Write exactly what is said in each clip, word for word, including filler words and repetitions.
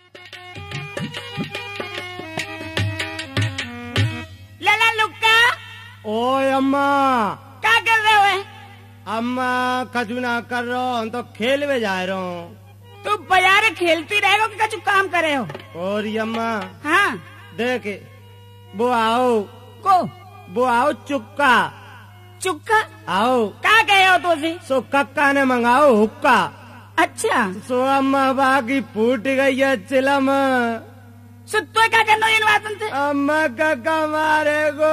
लाला लुक्का। ओए अम्मा। क्या कर रहे हो? अम्मा कछु ना कर रहा हूँ, हम तो खेल में जा रहा हूँ। तू बाजार खेलती रहेगा कि कछु काम करे हो? और ये अम्मा हाँ देख वो आओ को वो आओ चुक्का चुक्का आओ क्या कहे हो तुझे? सो कक्का ने मंगाओ हुक्का। अच्छा सो अम्मा बाकी फूट गई है चिलम। सो तो क्या करना इन बातों से? अम्मा कक्का मारे गो।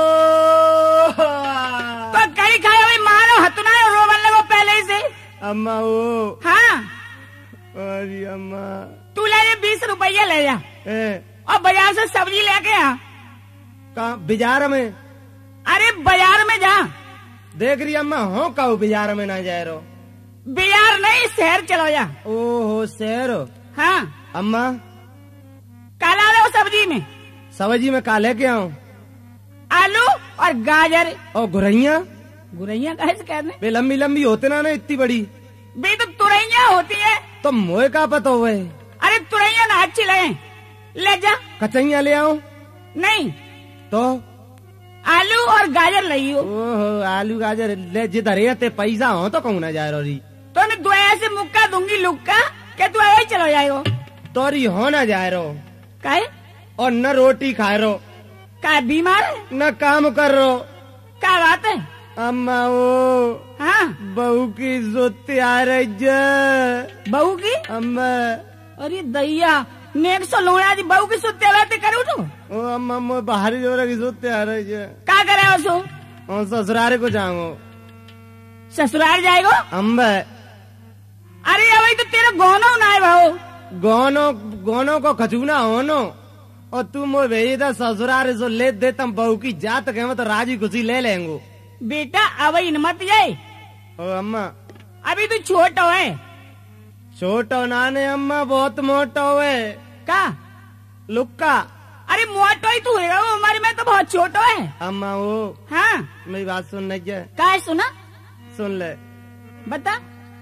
तो कहीं खाए हुई मारो हतुना रोवन लगो पहले ही से। अम्मा वो हाँ अरे अम्मा तू ले जा बीस रुपया ले जा ए, और बाजार से सब्जी लेके आ। कहाँ बाजार में? अरे बाजार में जा। देख रही अम्मा हो कहू बाजार में ना जा रहो। बाजार नहीं शहर चलो जा। ओहो शहर। हाँ अम्मा काला लो सब्जी में। सब्जी में का लेके आऊं? आलू और गाजर और गुरैया। गुरैया कैसे कहते? वे लंबी लंबी होते ना ना इतनी बड़ी। बे तो तुरैया होती है। तो मोए का पता हुए? अरे तुरैया ना अच्छी लगे ले जा। कचैया ले आऊं? नहीं तो आलू और गाजर लई हो। ओहो आलू गाजर ले जिधर रहते पैसा हो तो कहूँ ना जा रही। तो मैं दुआ से मुक्का दूंगी लुक्का क्या तू ऐसे चलो जाएगो? तोरी हो ना जा रहो काहे? और न रोटी खा रो का बीमार है? न काम कर रो। क्या बात है? अम्मा वो हाँ बहू की इज्जत आ रही है। बहू की? अम्मा अरे दैया नेक सो लोड़ा जी बहू की सुत्ते रहते करूँ तो? ओ अम्मा मैं बाहरी जोर की इज्जत आ रही है। क्या करे हो सो? और ससुराल को जाऊंगो। ससुराल जाएगो? अम्बा अरे अभी तो तेरा गोनो ना है भाऊ। गोनो गोनो को खचूना होनो और तू मोए भेजी था ससुराल से ले देता बहू की जात के तो राजी खुशी ले लेंगो। बेटा अब इन मत जाए। ओ अम्मा अभी तू छोटा है। छोटो नाने अम्मा बहुत मोटो है। का लुक्का? अरे मोटो ही तू है वो हमारे में तो बहुत छोटो है। अम्मा वो हाँ मेरी बात सुन नहीं है? का है सुना? सुन ले बता।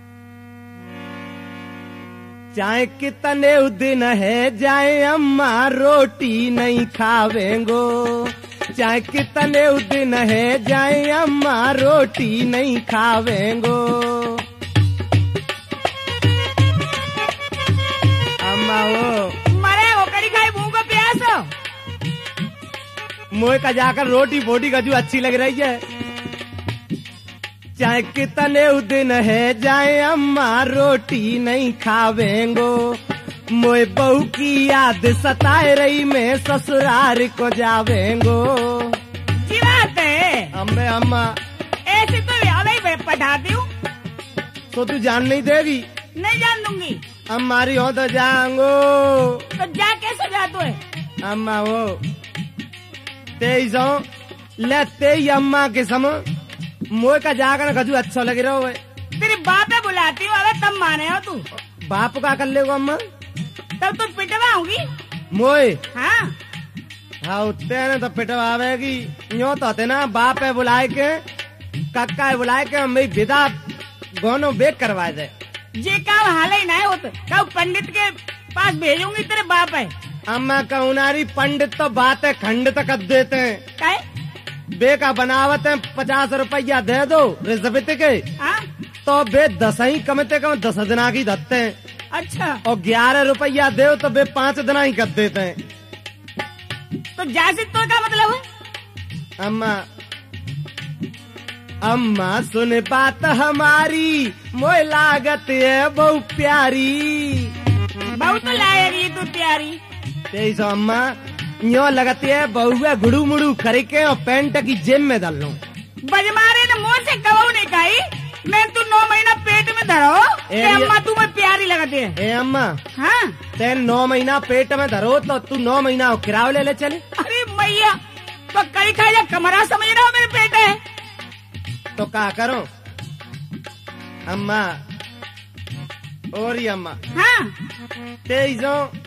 चाहे कितने दिन है जाए अम्मा रोटी नहीं खावेंगो। चाहे कितने दिन है जाए अम्मा रोटी नहीं खावेंगो। अम्मा वो मरे हो कड़ी खाई भूख को प्यास हो। मोए का जाकर रोटी बोटी का जो अच्छी लग रही है। चाहे कितने दिन है जाए अम्मा रोटी नहीं खावेंगो। मोए बहू की याद सताए रही मैं ससुराल को जावेंगो। जी बात है। अम्मे अम्मा ऐसे तो अभी पढ़ाती हूँ। तो तू जान नहीं देगी? नहीं जान दूंगी। हमारी हो तो जाऊंगो। तो जा कैसे जा तू है? अम्मा वो तेईस ले तेई अम्मा के समय मोए का जाकर खजू अच्छा लग रहा हो। तेरे बाप है बुलाती हूँ अगर तब माने हो तू। बाप का कर ले अम्मा? तब तो पिटवाऊंगी मोए। हाँ हाँ उतने ने तो पिटवावेगी। यो तो थे ना बाप है बुलाए के कक्का है बुलाए के हम विदा गोनो बेग करवाए दे। जे काम हाल ही ना होते कब पंडित के पास भेजूंगी तेरे बाप है। अम्मा का उनारी पंडित तो बात है खंड तक देते हैं। काय? बे का बनावत है पचास रुपया दे दो रिश्वत के। हाँ तो बे दस ही कमते कम दस दिना की धत्ते हैं। अच्छा और ग्यारह रुपया दे तो बे पाँच दिना ही कर देते हैं। तो जासिद तो क्या मतलब है? अम्मा अम्मा सुन बात हमारी मोए लागत है बहुत प्यारी। बहुत तो लाएगी तू प्यारी। तेईस अम्मा यो लगती है बहुआ गुड़ू मुड़ू करके और पैंट की जेब में डाल लो। बजमारे ने मुँह से कबू नहीं खाई। मैं तू नौ महीना पेट में धरो ए अम्मा तू मैं प्यारी लगती है। ए अम्मा हाँ ते नौ महीना पेट में धरो तो तू नौ महीना किराया ले ले चले। अरे मैया तो कड़ी खाई जा कमरा समझ रहा हो मेरे पेट है तो क्या करो अम्मा? और ही अम्मा हाँ तेईस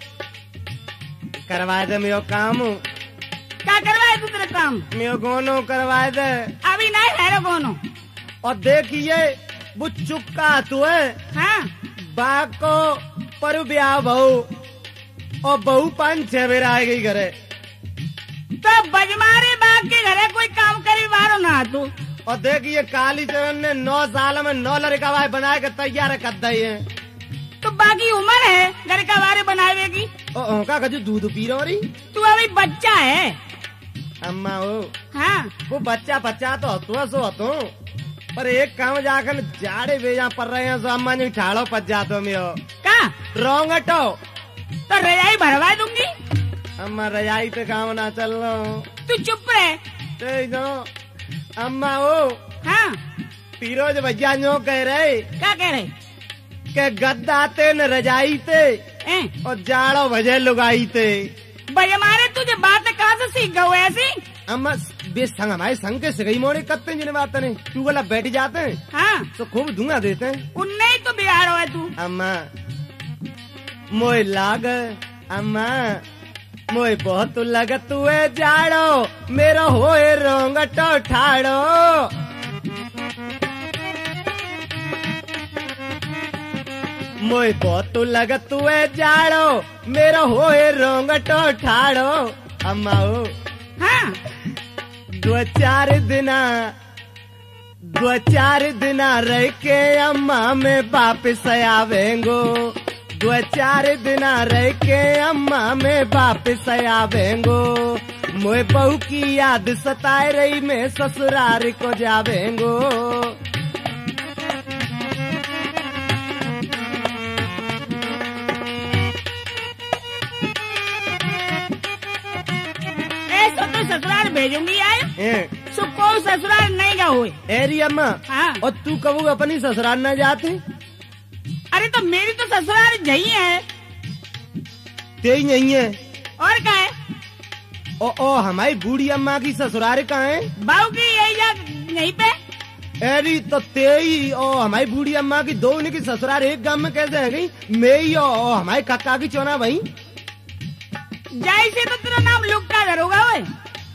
करवाए दे मेरा काम। क्या करवाए तू तेरा काम? मेरा गोनो करवाए दे। अभी नहीं है गोनो। और देखिए वो चुपका तू है। हाँ बाप को पर ब्याह बहु और बहू पांच छह बेर आ गई घरे। तो बजमारे बाग के घरे कोई काम करी बारो ना तू। और देखिए काली चरण ने नौ साल में नौ लड़का भाई बना के तैयार कर दी है। तो बाकी उम्र है घर का बारे बनावे की। और का कजू दूध पी रही तू अभी बच्चा है। अम्मा वो हाँ वो बच्चा बच्चा तो हतुआ सो हतु पर एक काम जाकर जाड़े बेजा पड़ रहे हैं तो अम्मा ने ठाड़ो पच जातो में हो का रोंग हटो तो रजाई भरवा दूंगी। अम्मा रजाई पे काम ना चल रहा। तू चुप रहे। ते दो अम्मा वो हाँ फिरोज भैया जो कह रहे क्या कह रहे के गद्दा ते न रजाई ते ए? और जाड़ो भजे लुगाई ते। भाई हमारे तुझे बात कहाँ से सीख गए ऐसी। अम्मा बे संग हमारे संग के सगई मोड़े कत्ते जिन बात ने तू गला बैठ जाते हैं हाँ तो खूब धुआं देते हैं। उनने ही तो बिगाड़ो है तू। अम्मा मोए लाग अम्मा मोए बहुत लग तुए जाड़ो मेरो होए रोंगटो ठाड़ो। मोए बहुत लग तुए जाड़ो मेरो होए रोंगटो ठाड़ो। अम्मा ओ हाँ दो चार दिना दो चार दिना रह के अम्मा में वापिस आवेंगो। दो चार दिना रह के अम्मा में वापिस आवेंगो। मोए बहू की याद सताए रही मैं ससुराल को जावेंगो। ऐसा तो ससुराल भेजूंगी यार। ए सुको ससुराल नहीं का हुए। एरी अम्मा हाँ और तू कबू अपनी ससुराल न जाते। अरे तो मेरी तो ससुराल यही है। तेई नहीं है और क्या है। ओ ओ हमारी बूढ़ी अम्मा की ससुराल कहाँ है। बहू की यही जा यहीं पे। अरे तो तेई और हमारी बूढ़ी अम्मा की दो उनकी ससुराल एक गांव में कैसे है गई। मेरी और हमारे काका की चोना भाई जाई से तो तेरा नाम लुक्का धरोगा वे।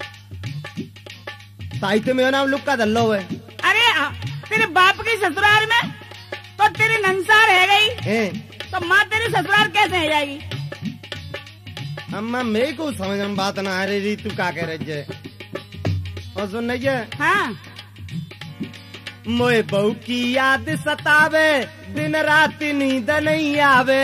साहित्य में नाम लुक्का दल्लो है। अरे आ, तेरे बाप की ससुराल में तो तेरी नंसार है गई ए, तो माँ तेरी ससुराल कैसे है जाएगी। अम्मा मेरे को समझ में बात ना आ रही तू क्या कह रही है। और सुन नहीं है हाँ मोए बहू की याद सतावे दिन रात नींद नहीं आवे।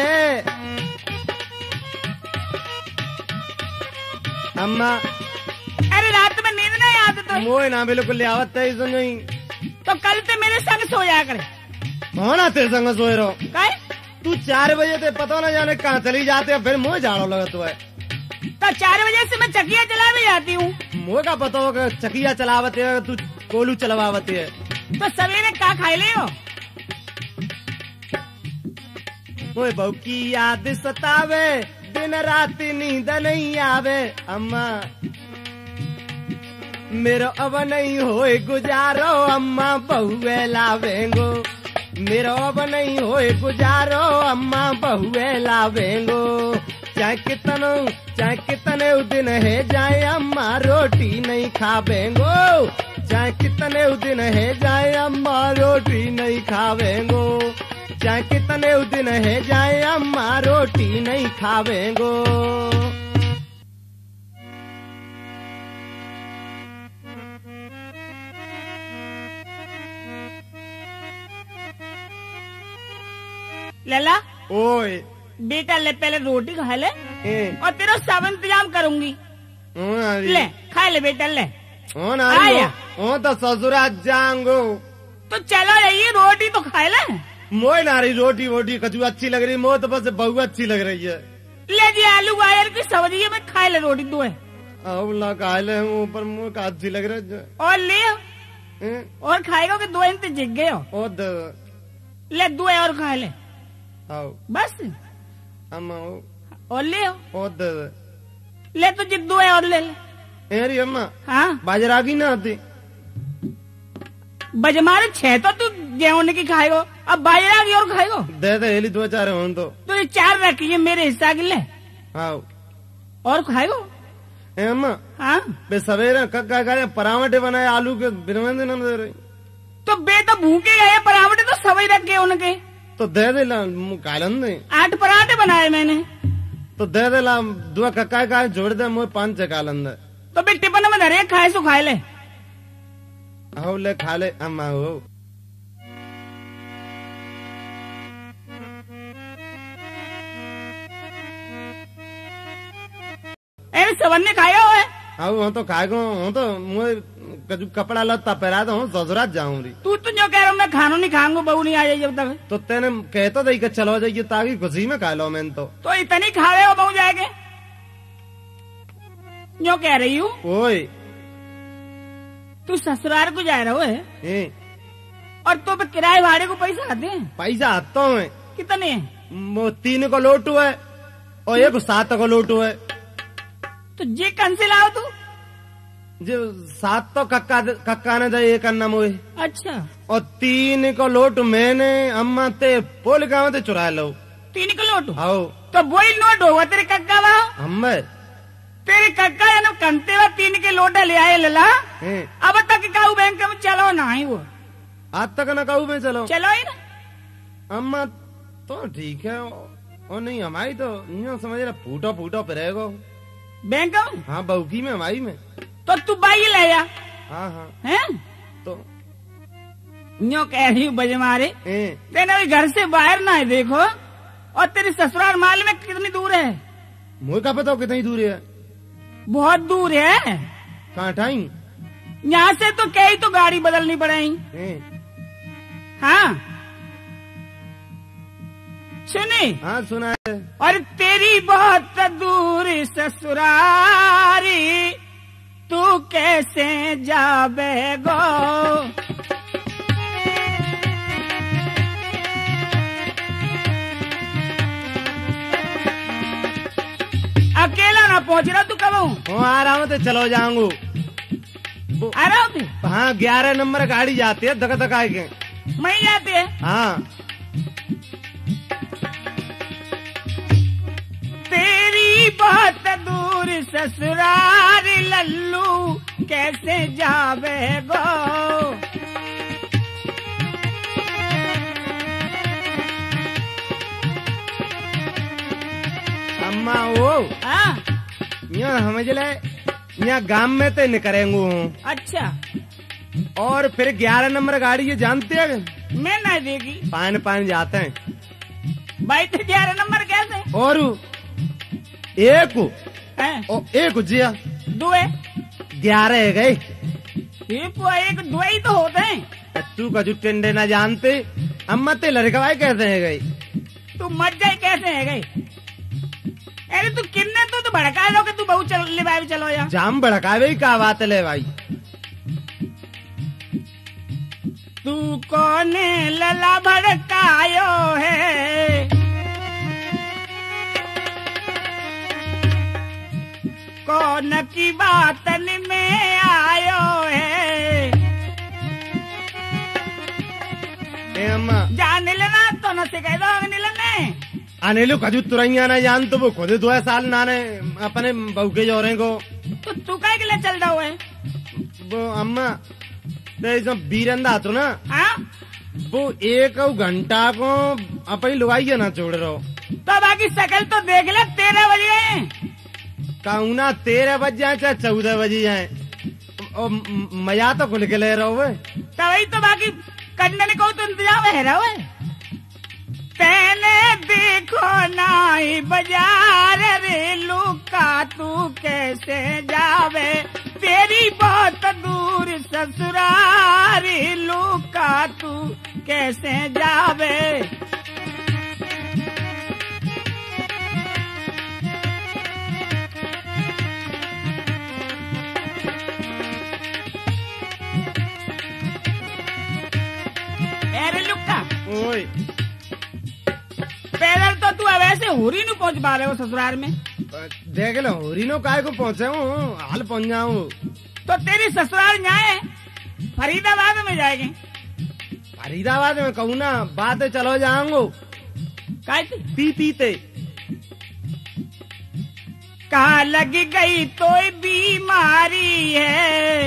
अम्मा अरे रात में नींद नहीं आती तो मोए ना बिल्कुल आवत है सुन नहीं तो कल ते मेरे संग सो जाया करे। होना तेरे संग सोए रहो काय तू चार बजे ते पता ना जाने कहाँ चली जाते फिर मुँह झाड़ो लगा तू है। तो चार बजे से मैं चकिया चला भी जाती हूँ। मुँह का पता हो कि चकिया चलावत है तू कोलू चलवावत है। तो सवेरे का खाई ले हो। मोए बहू की याद सतावे दिन रात नींद नहीं आवे। अम्मा मेरो अब नहीं होए गुजारो अम्मा बहुए लावेंगो। मेरो अब नहीं होए गुजारो अम्मा बहुए लावेंगो। चाहे कितनो चाहे कितने दिन है जाए अम्मा रोटी नहीं खावेंगो। चाहे कितने दिन है जाए अम्मा रोटी नहीं खावेंगो। चाहे कितने दिन है जाए अम्मा रोटी नहीं खावेंगो। लला ओए बेटा ले पहले रोटी खा ले ए और तेरा सब इंतजाम करूंगी। ओ नारी ले खा ले बेटा ले। ओ नारी आया। ओ तो ससुरा जाऊंगो। तो चलो यही रोटी तो खा ले। मोए नारी रोटी वोटी कचू अच्छी लग रही मोह तो बस बहु अच्छी लग रही है। ले जी आलू गाजर की सब्जी में खा ले रोटी दो है। अब ला काले ऊपर मुँह का अच्छी लग रही है। और ले ए, और खाएगा कि दो इंत जिग गए हो। ओ द ले दो है और खा ले आओ बस। अम्मा ओ और ले ओ द ले तो जिग दो है और ले ले। एरी अम्मा हाँ बाजरा की ना आती बजमारे छह तो तू गेहूं की खाएगो अब बाजरा की और खाएगो। दे दे हेली दो चार हो तो तो ये चार रखिए मेरे हिस्सा के ले आओ और खाएगो। ए अम्मा हाँ बे सवेरे कक्का का परावठे बनाए आलू के बिरवन दिन दे रही तो बे तो भूखे गए पराठे तो सभी रखे उनके तो दे दे ला कालन दे आठ पराठे बनाए मैंने। तो तो दे दे ला दुआ कक्का का जोड़ दे मुझे पांच चका लंदे तो भी टिफिन में धरे खाए सो खाए ले आओ ले खा ले अम्मा हो अरे सवन ने खाया हो है आओ हम तो खाए गो हम तो मुझे कजू कपड़ा लत्ता पहरा दो ससुराल जाऊं री तू तो जो कह रहा हूँ मैं खानो नहीं खाऊंगा बहू नहीं आ जाए जब तक तो तेने कहतो दई के चलो जाइए ताकि खुशी में खा लो मैंने तो तो इतनी खावे हो बहू जाएगे जो कह रही हूँ ओए तू ससुराल को जा रहा है ए और तो पे किराए भाड़े को पैसा आते हैं पैसा आता हूँ कितने वो तीन को लोटू है और एक सात को लोटू है तो जे कन से लाओ तू जो सात तो कक्का कक्का ने दे एक अन्ना मोए अच्छा और तीन को लोट मैंने अम्मा ते पोल गाँव ते चुरा लो तीन को लोट आओ तो वही नोट होगा तेरे कक्का वहाँ हम्मे तेरे कक्का है ना कंते हुआ तीन के लोटा ले आए लला हैं। अब तक काऊ बैंक में चलो ना ही वो आज तक न कहू में चलो चलो ही ना अम्मा तो ठीक है और नहीं हमारी तो यूं समझ रहा फूटो फूटो पे रहेगो बैंक में हाँ बउकी में हमारी में तो तू बाई ले जा हाँ हाँ हैं तो न्यो कह रही हूँ बजे मारे हैं। तेने अभी घर से बाहर ना है देखो और तेरी ससुराल माल में कितनी दूर है मुझे क्या पता कितनी दूर है बहुत दूर है कहाँ ठाई यहाँ से तो कहीं तो गाड़ी बदलनी पड़ेगी हैं। हाँ सुनी हाँ सुना है और तेरी बहुत दूर ससुरारी तू कैसे जाबे गो अकेला ना पहुंच रहा तू कब हूँ आ रहा हूँ तो चलो जाऊंगू आ रहा हूँ हाँ ग्यारह नंबर गाड़ी जाती है धक धक आए मैं जाते है हाँ तेरी बहुत दूर ससुराल लल्लू कैसे जावे गो अम्मा वो हाँ यहाँ समझ ले यहाँ गांव में तो निकलेंगे हूँ अच्छा और फिर ग्यारह नंबर गाड़ी ये जानते हैं मैं नहीं देगी पान पान जाते हैं भाई तो ग्यारह नंबर कैसे और एक हैं? और एक जिया दुए ग्यारह है गए एक वो एक दुए ही तो होते हैं तू का जो टेंडे ना जानते अम्मा ते लड़कवाई कैसे है गई तू मर जाए कैसे है गई अरे तू किन्ने तू तो भड़का लो कि तू बहुत चल ले भाई चलो यार जाम भड़कावे का बात ले भाई तू कौन लला भड़कायो है कौन की बातन में आयो है ए अम्मा जान लेना तो न से कह दो ने अनिलू खजू तुरैया ना जान तो वो खुद दो साल नाने अपने बहू के जोरे को तो तू काय के लिए चल रहा है वो अम्मा तो बीरंदा तो ना हाँ वो एक घंटा को अपनी लुगाई ना छोड़ रहा तो बाकी शकल तो देख ले तेरह बजे कहूँ ना तेरह बज जाए चाहे चौदह बजे जाए और मजा तो खुल के ले रहा हूँ तो वही तो बाकी करने को तो इंतजाम है रहा है तेने देखो नाई बाजार रे लुका तू कैसे जावे तेरी बहुत दूर ससुरारी लुका तू कैसे जावे अरे लुका ओए पैदल तो तू अब ऐसे होरी नहीं पहुंच पा रहे हो ससुराल में देख लो होरी नो काय को पहुंचे हूँ हाल पहुंच जाऊँ तो तेरी ससुराल जाए फरीदाबाद में जाएंगे फरीदाबाद में कहूँ ना बात चलो जाऊंगो काय पी पीते कहाँ लग गई तो बीमारी है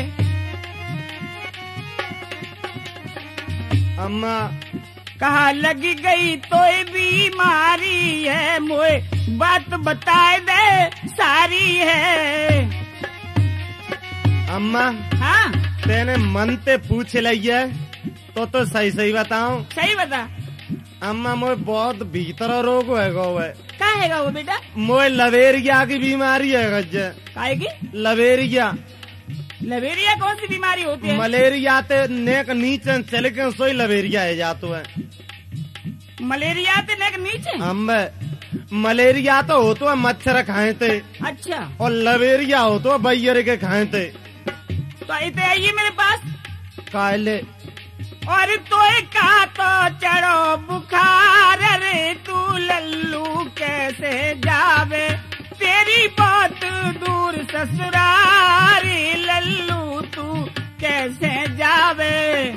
अम्मा कहाँ लग गई तो बीमारी है मोए बात बताए दे सारी है। अम्मा हाँ तेने मन ते पूछ लिया तो तो सही सही बताऊं। सही बता। अम्मा मोए बहुत भीतर रोग है गो है। क्या है वो बेटा? मोए लवेरिया की बीमारी है गज। काहे की? लवेरिया। लवेरिया कौन सी बीमारी होती है? मलेरिया ते नेक नीचे चल के सोई लवेरिया है जातो है। मलेरिया ते नेक नीचे? अम्बे मलेरिया तो हो तो मच्छर खाए थे। अच्छा। और लवेरिया हो तो बैयर के खाए थे। तो इतने आइए मेरे पास। काले और तो का तो चढ़ो बुखार रे तू लल्लू कैसे जावे तेरी बहुत दूर ससुरारी लल्लू तू कैसे जावे।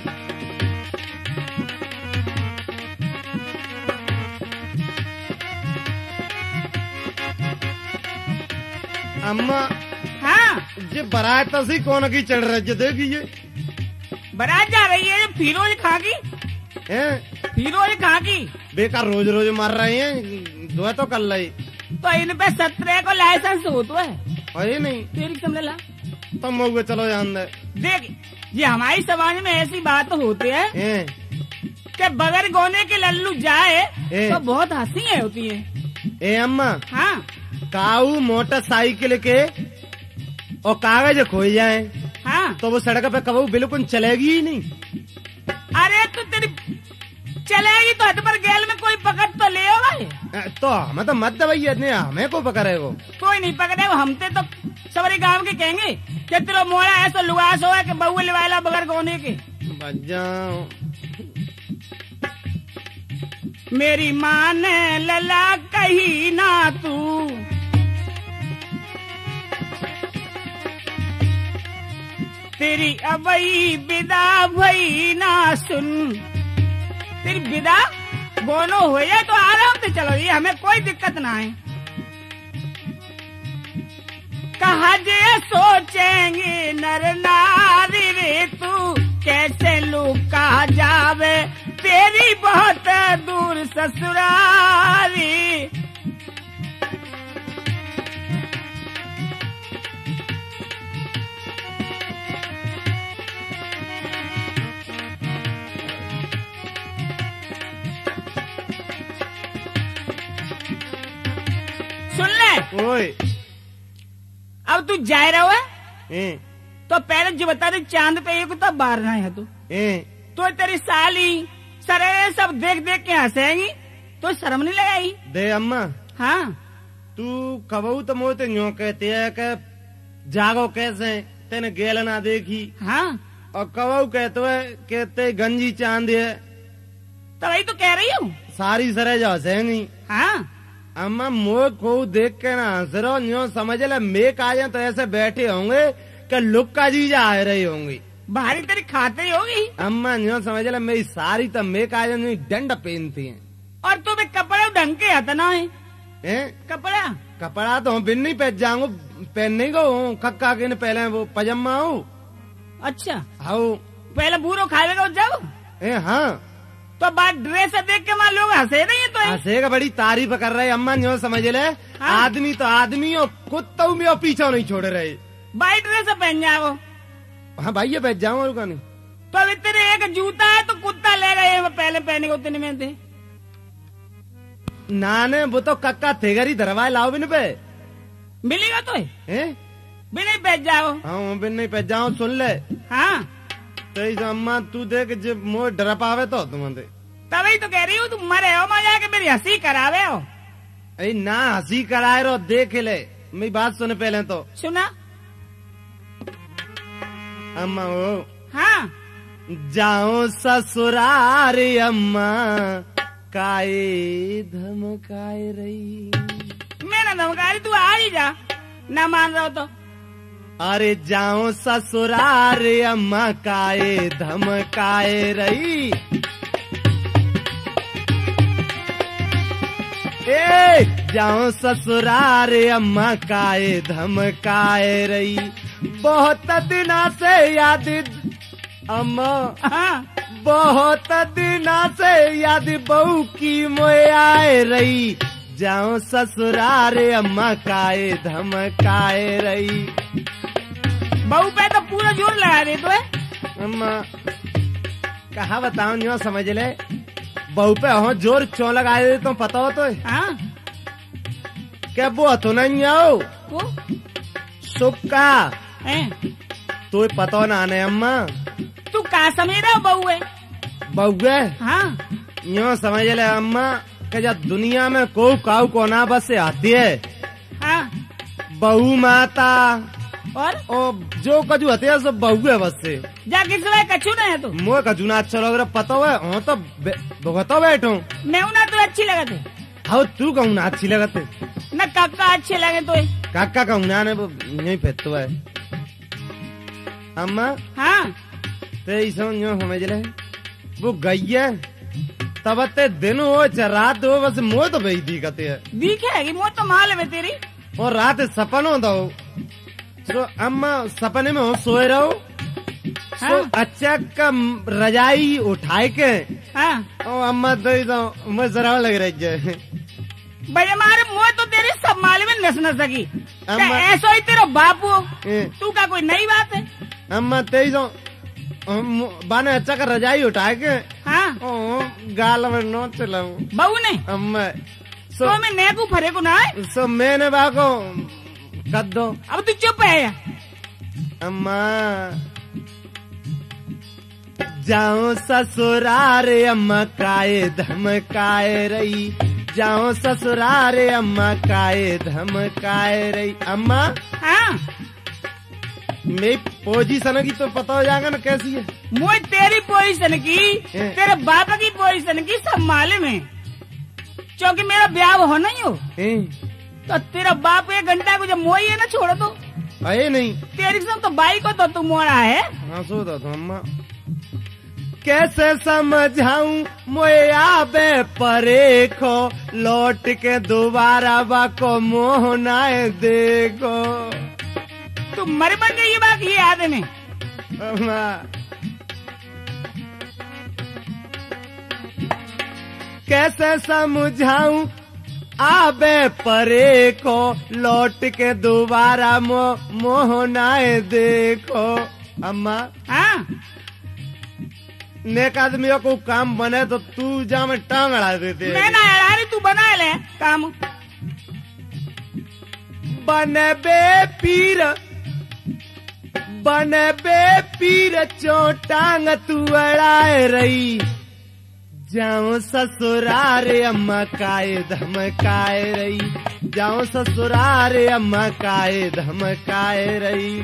अम्मा हाँ ये बारात तसी कौन की चढ़ रही देखिए। बारात जा रही है फिरोज खा की। हैं फिरोज खा की बेकार रोज रोज मार रहे हैं। दो तो कर ली तो इन पे सत्रह को लाइसेंस हो तो है। अरे नहीं तेरी समझ ला तो मऊगे चलो जान दे। देख ये हमारी समाज में ऐसी बात होती है हैं कि बगैर गोने के लल्लू जाए ए। तो बहुत हंसी होती है। ए अम्मा हाँ काऊ मोटरसाइकिल के और कागज खोई जाए हाँ तो वो सड़क पे कबू बिल्कुल चलेगी ही नहीं। अरे तो तेरी चलेगी तो हद पर गैल में कोई पकड़ तो ले होगा। तो हमें तो मत दबाइए नहीं हमें को पकड़ेगो। कोई नहीं पकड़ेगा हमते तो सबरे गांव के कहेंगे कि तेरा मोड़ा ऐसा लुआस हो कि बहु लिवाला बगैर गोने के। बच जाओ मेरी माँ ने लला कही ना तू तेरी अबई विदा भई ना सुन। तेरी विदा बोनो हो जाए तो आराम से चलो ये हमें कोई दिक्कत ना है। कहा जे सोचेंगे नर नारी रे तू कैसे लुका जावे तेरी बहुत दूर ससुरारी। सुन ले ओए अब तू जाए रहो है ए तो पहले जो बता दे चांद पे एक तो बाहर ना है तू ए तो तेरी साली सरे सब देख देख के हंसेगी तो शर्म नहीं लगाई। दे अम्मा हाँ तू कबू तो मोते न्यो कहते है कि जागो कैसे तेने गेल ना देखी। हाँ और कबू कहते है कि ते गंजी चांद है तो वही तो कह रही हूँ। सारी सरे जो हंसेंगी। हाँ अम्मा मोह को देख के ना हंस रहो न्यो समझ ले मेक आ जाए तो ऐसे बैठे होंगे कि लुक्का जीजा आ रही होंगी। बाहरी तेरी खाते ही होगी। अम्मा न्यो समझ ले मेरी सारी तो मेक आ जाए डंड पहनती है। और तुम्हें कपड़े ढंग के आता ना है हैं कपड़ा। कपड़ा तो बिन नहीं पहन जाऊंगा पहनने को हूँ कक्का के पहले वो पजामा हूँ। अच्छा हाउ पहले बूरो खाएगा जाओ। ए हाँ तो बात ड्रेस देख के वहाँ लोग हंसे नहीं है तो हंसे का बड़ी तारीफ कर रहे अम्मा न्यो समझ ले। हाँ। आदमी तो आदमी और कुत्ता में और पीछा नहीं छोड़ रहे। बाई ड्रेस पहन जाओ। हाँ भाई ये बैठ जाऊँ और नहीं तो अब तेरे एक जूता है तो कुत्ता ले गए पहले पहने को उतने में थे। नाने वो तो कक्का थेगरी धरवाए लाओ बिन पे मिलेगा तो हैं भी नहीं पहन जाओ। हाँ बिन नहीं पहन जाऊँ सुन ले। हाँ तो इस अम्मा तू देख जब मोह डर पावे तो तुम्हारे तभी तो कह रही हूँ तुम मरे हो मजा के मेरी हंसी करावे हो। अरे ना हंसी कराए रो देख ले मेरी बात सुने पहले तो सुना अम्मा वो हाँ जाओ ससुरार अम्मा काए धमकाए रही। मैं ना धमकारी तू आ ही जा ना मान रहा हो तो। अरे जाओ ससुरार अम्मा काए धमकाए रही। ए जाओ ससुरार अम्मा काए धमकाए रही। बहुत दिना से याद अम्मा हाँ बहुत दिना से याद बहू की मोए आए रही। जाऊं ससुरारे अम्मा काए धमकाए रही। बहू पे तो पूरा जोर लगा दे तो है। अम्मा कहा बताऊं न्यो समझ ले, बहू पे हो जोर क्यों लगाए दे तो पता हो तो हाँ क्या वो तो नहीं आओ वो सुक्का है तो पता ना आने अम्मा। तू का समझ रहा हो बहू है? बहू है हाँ न्यो समझ ले अम्मा कि जब दुनिया में को काऊ कोना बस से आती है हाँ बहू माता और ओ जो कजू हते है सब बहू है बस से। जा किस वे कछु ना है तो मुँह कजू ना अच्छा लग रहा पता है हो तो भुगतो बैठो मैं ना तो अच्छी लगते हाँ तू कहूँ ना अच्छी लगते न काका अच्छे लगे तो काका कहूँ ना ने यही फेंकतो है अम्मा। हाँ ते इसो न्यो समझ ले वो गई है तब ते दिन हो चाहे रात हो बस मोह तो बही दिखते है दिखेगी मोह तो माल में तेरी और रात सपन हो दो तो अम्मा सपने में हो सोए रहो हाँ? तो अच्छा का रजाई उठाए के हाँ ओ अम्मा तो मैं जरा लग रही है बड़े मारे मोह तो तेरी सब माल में नस न सकी अम्मा- ऐसा ही तेरा बापू ए, तू का कोई नई बात है। अम्मा तेईस बाने अच्छा का रजाई उठाए के हाँ ओ गाल में नो चलाऊ बहू ने अम्मा तो सो मैं नेकू फरे को ना है सो मैंने बाको कर दो अब तू चुप है या? अम्मा जाऊं ससुरारे अम्मा काए धमकाए रही जाऊं ससुरारे अम्मा काए धमकाए रही। अम्मा हाँ मेरी पोजीशन की तो पता हो जाएगा ना कैसी है। मोह तेरी पोजीशन की ए। तेरे बाप की पोजीशन की सब मालूम है क्योंकि मेरा ब्याह हो नहीं हो ए, तो तेरा बाप एक घंटा को जब मोही है ना छोड़ दो आए नहीं तेरी सब तो बाई को तो तू मोड़ा है। हाँ सो तो अम्मा कैसे समझाऊं मोए आबे परे खो लौट के दोबारा बाको मोह नाए देखो। तू मर बन गई ये बात ये याद है नहीं। अम्मा कैसे समझाऊं आबे परे को लौट के दोबारा मो मोह नाए देखो। अम्मा हाँ नेक आदमी को काम बने तो तू जा में टांग अड़ा देते मैं ना यार तू बना ले काम बने बे पीर बने बे पीर चोटांग तू अड़ाए रही जाऊं ससुरारे अम्मा काए धमकाए रही जाऊं ससुरारे अम्मा काए धमकाए रही।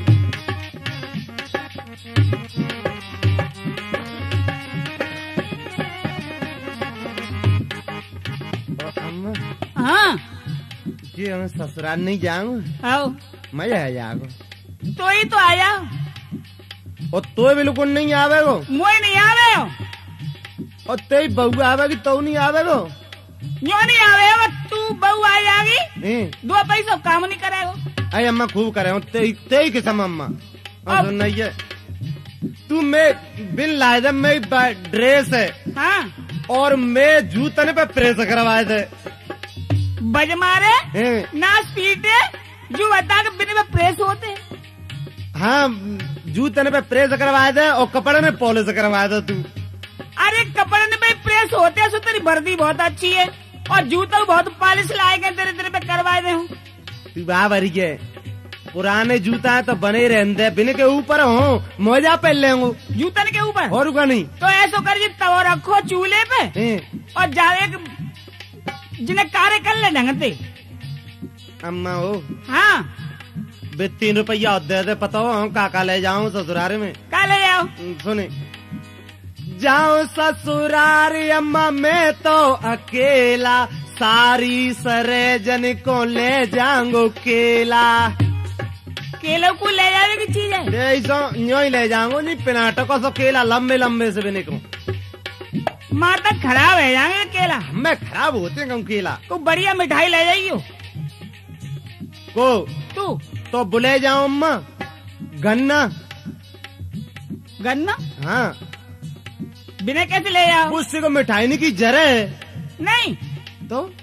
अम्मा हाँ जी हम ससुराल नहीं जाऊं आओ मजा आ जाएगा तो ही तो आया और तो बिल्कुल नहीं आवेगो मोई नहीं आवे हो और तेरी बहू आवेगी तो नहीं आवेगो यो नहीं आवे हो तू बहू आ जाएगी ए दो पैसा काम नहीं करेगा। अरे अम्मा खूब करे हूँ तेई तेई किस्म अम्मा और अब- सुन नहीं है तू मैं बिन लाए मैं ड्रेस है हाँ और मैं जूतने पे प्रेस करवाए थे बज मारे ए, नाच पीटे जो बता के बिना में प्रेस होते हाँ जूतने पे प्रेस करवाए थे और कपड़े में पॉलिश करवाए थे तू। अरे कपड़े में प्रेस होते हैं सो तेरी वर्दी बहुत अच्छी है और जूता बहुत पॉलिश लाए गए तेरे तेरे पे करवाए दे हूँ। तू बाह भरी के पुराने जूता है तो बने रहते बिन के ऊपर हो मोजा पहन लेंगे जूतन के ऊपर और का नहीं तो ऐसा कर तवा रखो चूल्हे पे ए, और जाए जिन्हें कार्य कर ले ढंगते। अम्मा हो हाँ बे तीन रुपया दे दे पता हो हम काका ले जाऊं ससुरारे में का ले जाओ सुने जाऊं ससुरारी अम्मा मैं तो अकेला सारी सरेजन को ले जाऊंगो केला केलों को ले जाने की चीज है ऐसा यूं ही ले जाऊंगो नहीं पिनाटको सो केला लंबे लंबे से बिने को माता खराब है जाएंगे केला मैं खराब होते हैं केला को बढ़िया मिठाई ले जाइयो को तू तो बुले जाओ अम्मा गन्ना गन्ना हाँ बिना कैसे ले जाओ उससे को मिठाई नहीं की जरे नहीं तो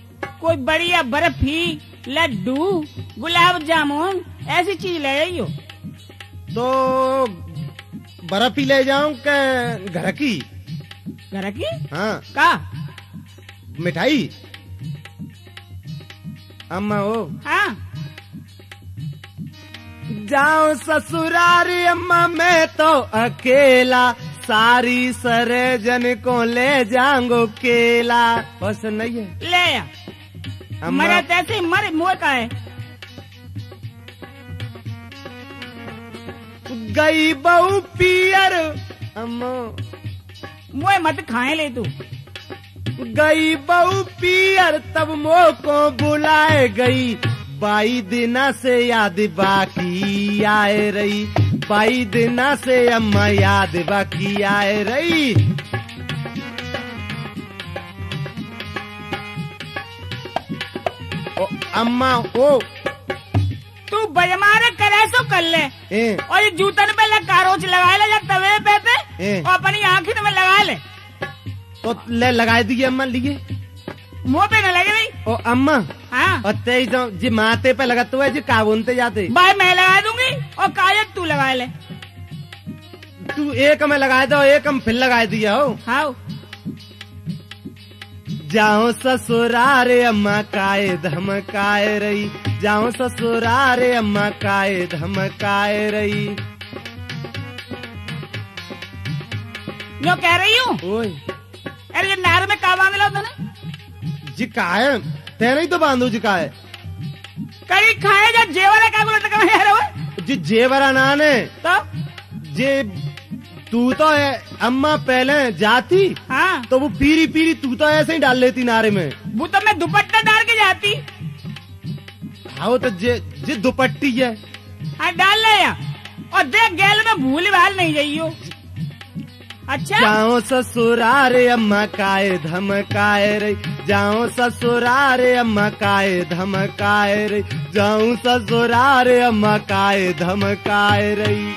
कोई बढ़िया बर्फी, लड्डू, गुलाब जामुन ऐसी चीज ले आइयो। तो बर्फ ही ले जाऊं के घर की? घर की? हाँ। का मिठाई? अम्मा ओ। हाँ। जाऊं ससुरारी अम्मा मैं तो अकेला, सारी सरेजन को ले जाऊंगो केला। बस नहीं है ले आ। अम्मा। मरा तैसे मरे मोह का है। गई बहू पियर अम्मा, मोह मत खाए ले तू। गई बहू पियर तब मोह को बुलाए गई, बाई दिना से याद बाकी आए रही, बाई दिना से अम्मा याद बाकी आए रही। ओ अम्मा ओ तू बजमारे करे सो कर ले। ए, और ये जूतन पे लग कारोच लगा ले, या तवे पे पे ए। और अपनी आँखिन में लगा ले। तो ले लगाए दिए अम्मा लिए। मुँह पे न लगे भाई। ओ अम्मा। हाँ। और तेज तो जी माथे पे लगते हुए जी काबुनते जाते। भाई मैं लगा दूंगी और कायक तू लगा ले। तू एक में लगाए दो, एक हम फिर लगाए दिया हो। हाँ। जाओ ससुरारे अम्मा काए धमकाए रही, जाओ ससुरारे अम्मा काए धमकाए रही। जो कह रही हूँ। ओए अरे ये नार में का बांध लो तने? जी काए तेरे ही तो बांधू जी काए। करी खाए जा जेवरा का गुलट का यार वो। जी जेवरा नाने तो जे तू तो है अम्मा पहले जाती। हाँ। तो वो पीरी पीरी तू तो ऐसे ही डाल लेती नारे में। वो तो मैं दुपट्टा डाल के जाती। हाँ तो जे जे दुपट्टी है। हाँ डाल ले या। और देख गैल में भूल भाल नहीं जाइयो। अच्छा। जाओ ससुरारे अम्मा काए धमकाए रही, जाओ ससुरारे अम्मा काए धमकाए रही, जाऊं ससुरारे अम्मा काए धमकाए रही।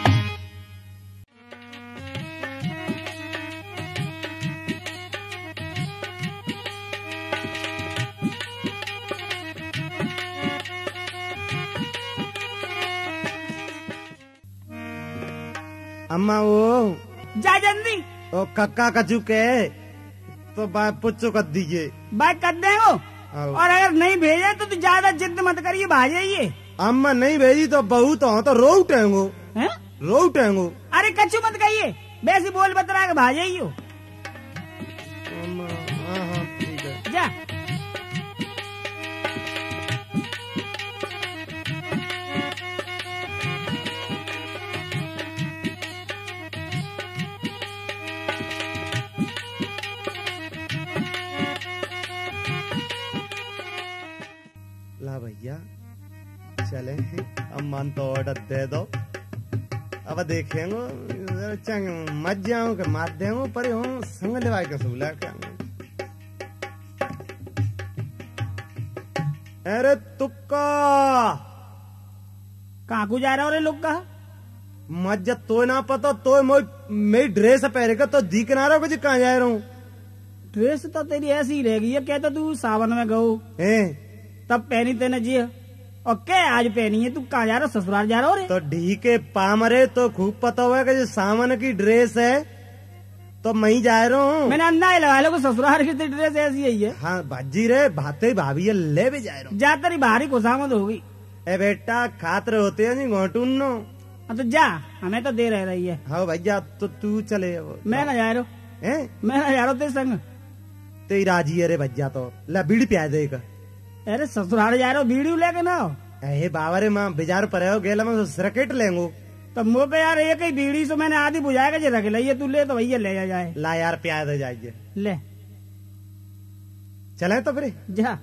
अम्मा वो जा जल्दी। ओ कक्का कचू के तो बा पुच्चो कर दीजिए। बात कर दे हो। आओ। और अगर नहीं भेजे तो तू ज्यादा जिद मत करिए, भाजाइए। अम्मा नहीं भेजी तो बहू तो हो तो रो उठेंगो, हैं? रो उठेंगो। अरे कच्चू मत कहिए, वैसे बोल बतरा के भाजाइयो। अम्मा हाँ हाँ ठीक है। जा। ला भैया चले अम्मा तो ऑर्डर दे दो। अब देखेंगे चंग मत जाऊं के मात देंगो पर हूँ संग लेवाए के सुला के। अरे तुक्का कहाँ को जा रहा हो रे लोग का? मत जब तो ना पता तो मेरी ड्रेस पहने का तो दी किनारा को जी कहाँ जा रहा हूँ। ड्रेस तो तेरी ऐसी ही रह गई है। कहता तू सावन में गऊ तब पहनी तेने जी, और क्या आज पहनी है? तू कहाँ जा रहा? ससुराल जा रहा हो रे? तो ढी के पामरे तो खूब पता हुआ कि जो सावन की ड्रेस है तो मैं ही जा रहा हूँ। मैंने अंदाजा लगा लो ससुराल की तो ड्रेस ऐसी ही है। हाँ भाजी रे भाते भाभी ले भी जा रहा हूँ। जा तेरी बाहरी खुशामद होगी। ए बेटा खातर होते हैं नहीं घोटून नो। हाँ तो जा, हमें तो दे रह रही है। हाँ भैया तो तू चले। मैं ना जा रहा हूँ, मैं ना जा रहा हूँ तेरे संग। तेरी राजी है रे भैया तो ला बीड़ी पिया दे। अरे ससुराल जा रहे हो बीड़ी लेके ना हो? अरे बाबा रे माँ बाजार पर हो गेला में सरकेट लेंगो तो मुँह पे यार एक ही बीड़ी से मैंने आधी बुझाएगा जी रख लिये। तू ले तो भैया ले जा जाए। ला यार पिया दे जाइए। ले चले तो फिर जा।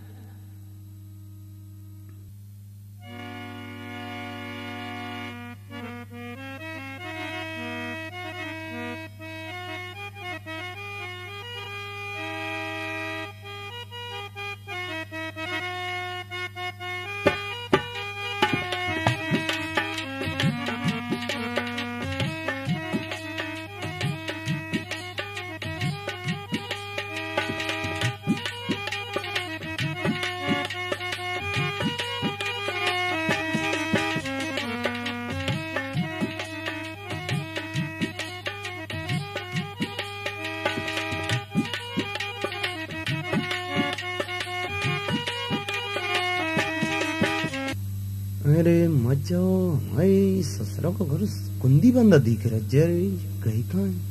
अरे मजो भाई ससुरों का घर कुंदी बंदा दिख रहा जर कहीं कहाँ है?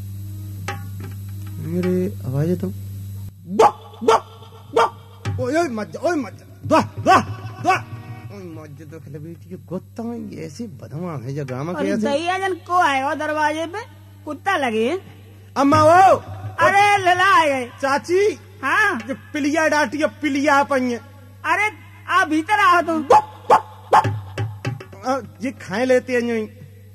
अरे आवाज है तो ओए मज ओए मज वाह वाह वाह ओए मज तो खले बेटी कुत्ता ये ऐसे बदमा है जगह में अरे दैया जन को आयो दरवाजे पे कुत्ता लगे अम्मा वो अरे लला आ गए चाची हाँ जो पिलिया डाटी है पिलिया पई अरे आप भीतर आओ तुम ये खाए लेते हैं यूं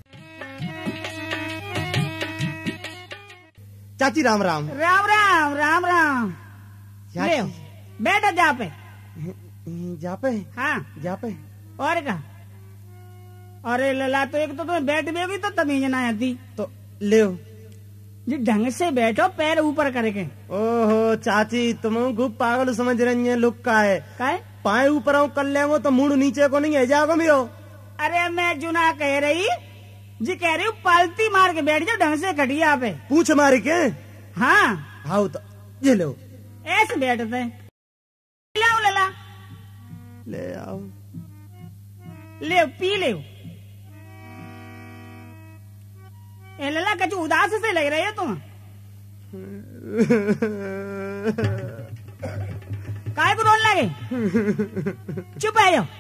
चाची राम राम राम राम राम राम ले बैठो जा पे जा पे हाँ जा पे और क्या अरे लला तो एक तो तुम्हें बैठ भी तो तमीज ना आती तो ले जी ढंग से बैठो पैर ऊपर करके ओहो चाची तुम खूब पागल समझ रही है लुक का है काय पाए ऊपर आऊं कर ले तो मुड़ नीचे को नहीं है जाओगे मेरो अरे मैं जुना कह रही जी कह रही हूँ पालती मार के बैठ जाओ ढंग से खटिया पे पूछ मारी के हाँ हाँ तो ये लो ऐसे बैठते लाओ लला ले आओ ले पी ले ए लला कछु उदास से लग रही है तुम काय को रोने लगे चुप है जाओ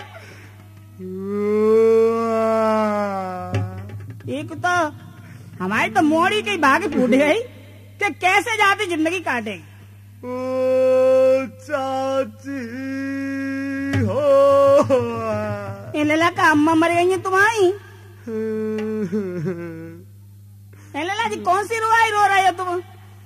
एक तो हमारी तो मोड़ी की भाग फूट गई कि कैसे जाती जिंदगी काटेगी ओ चाची हो ए लला का अम्मा मर गई है तुम्हारी ए लला जी कौन सी रुआई रो रही हो तुम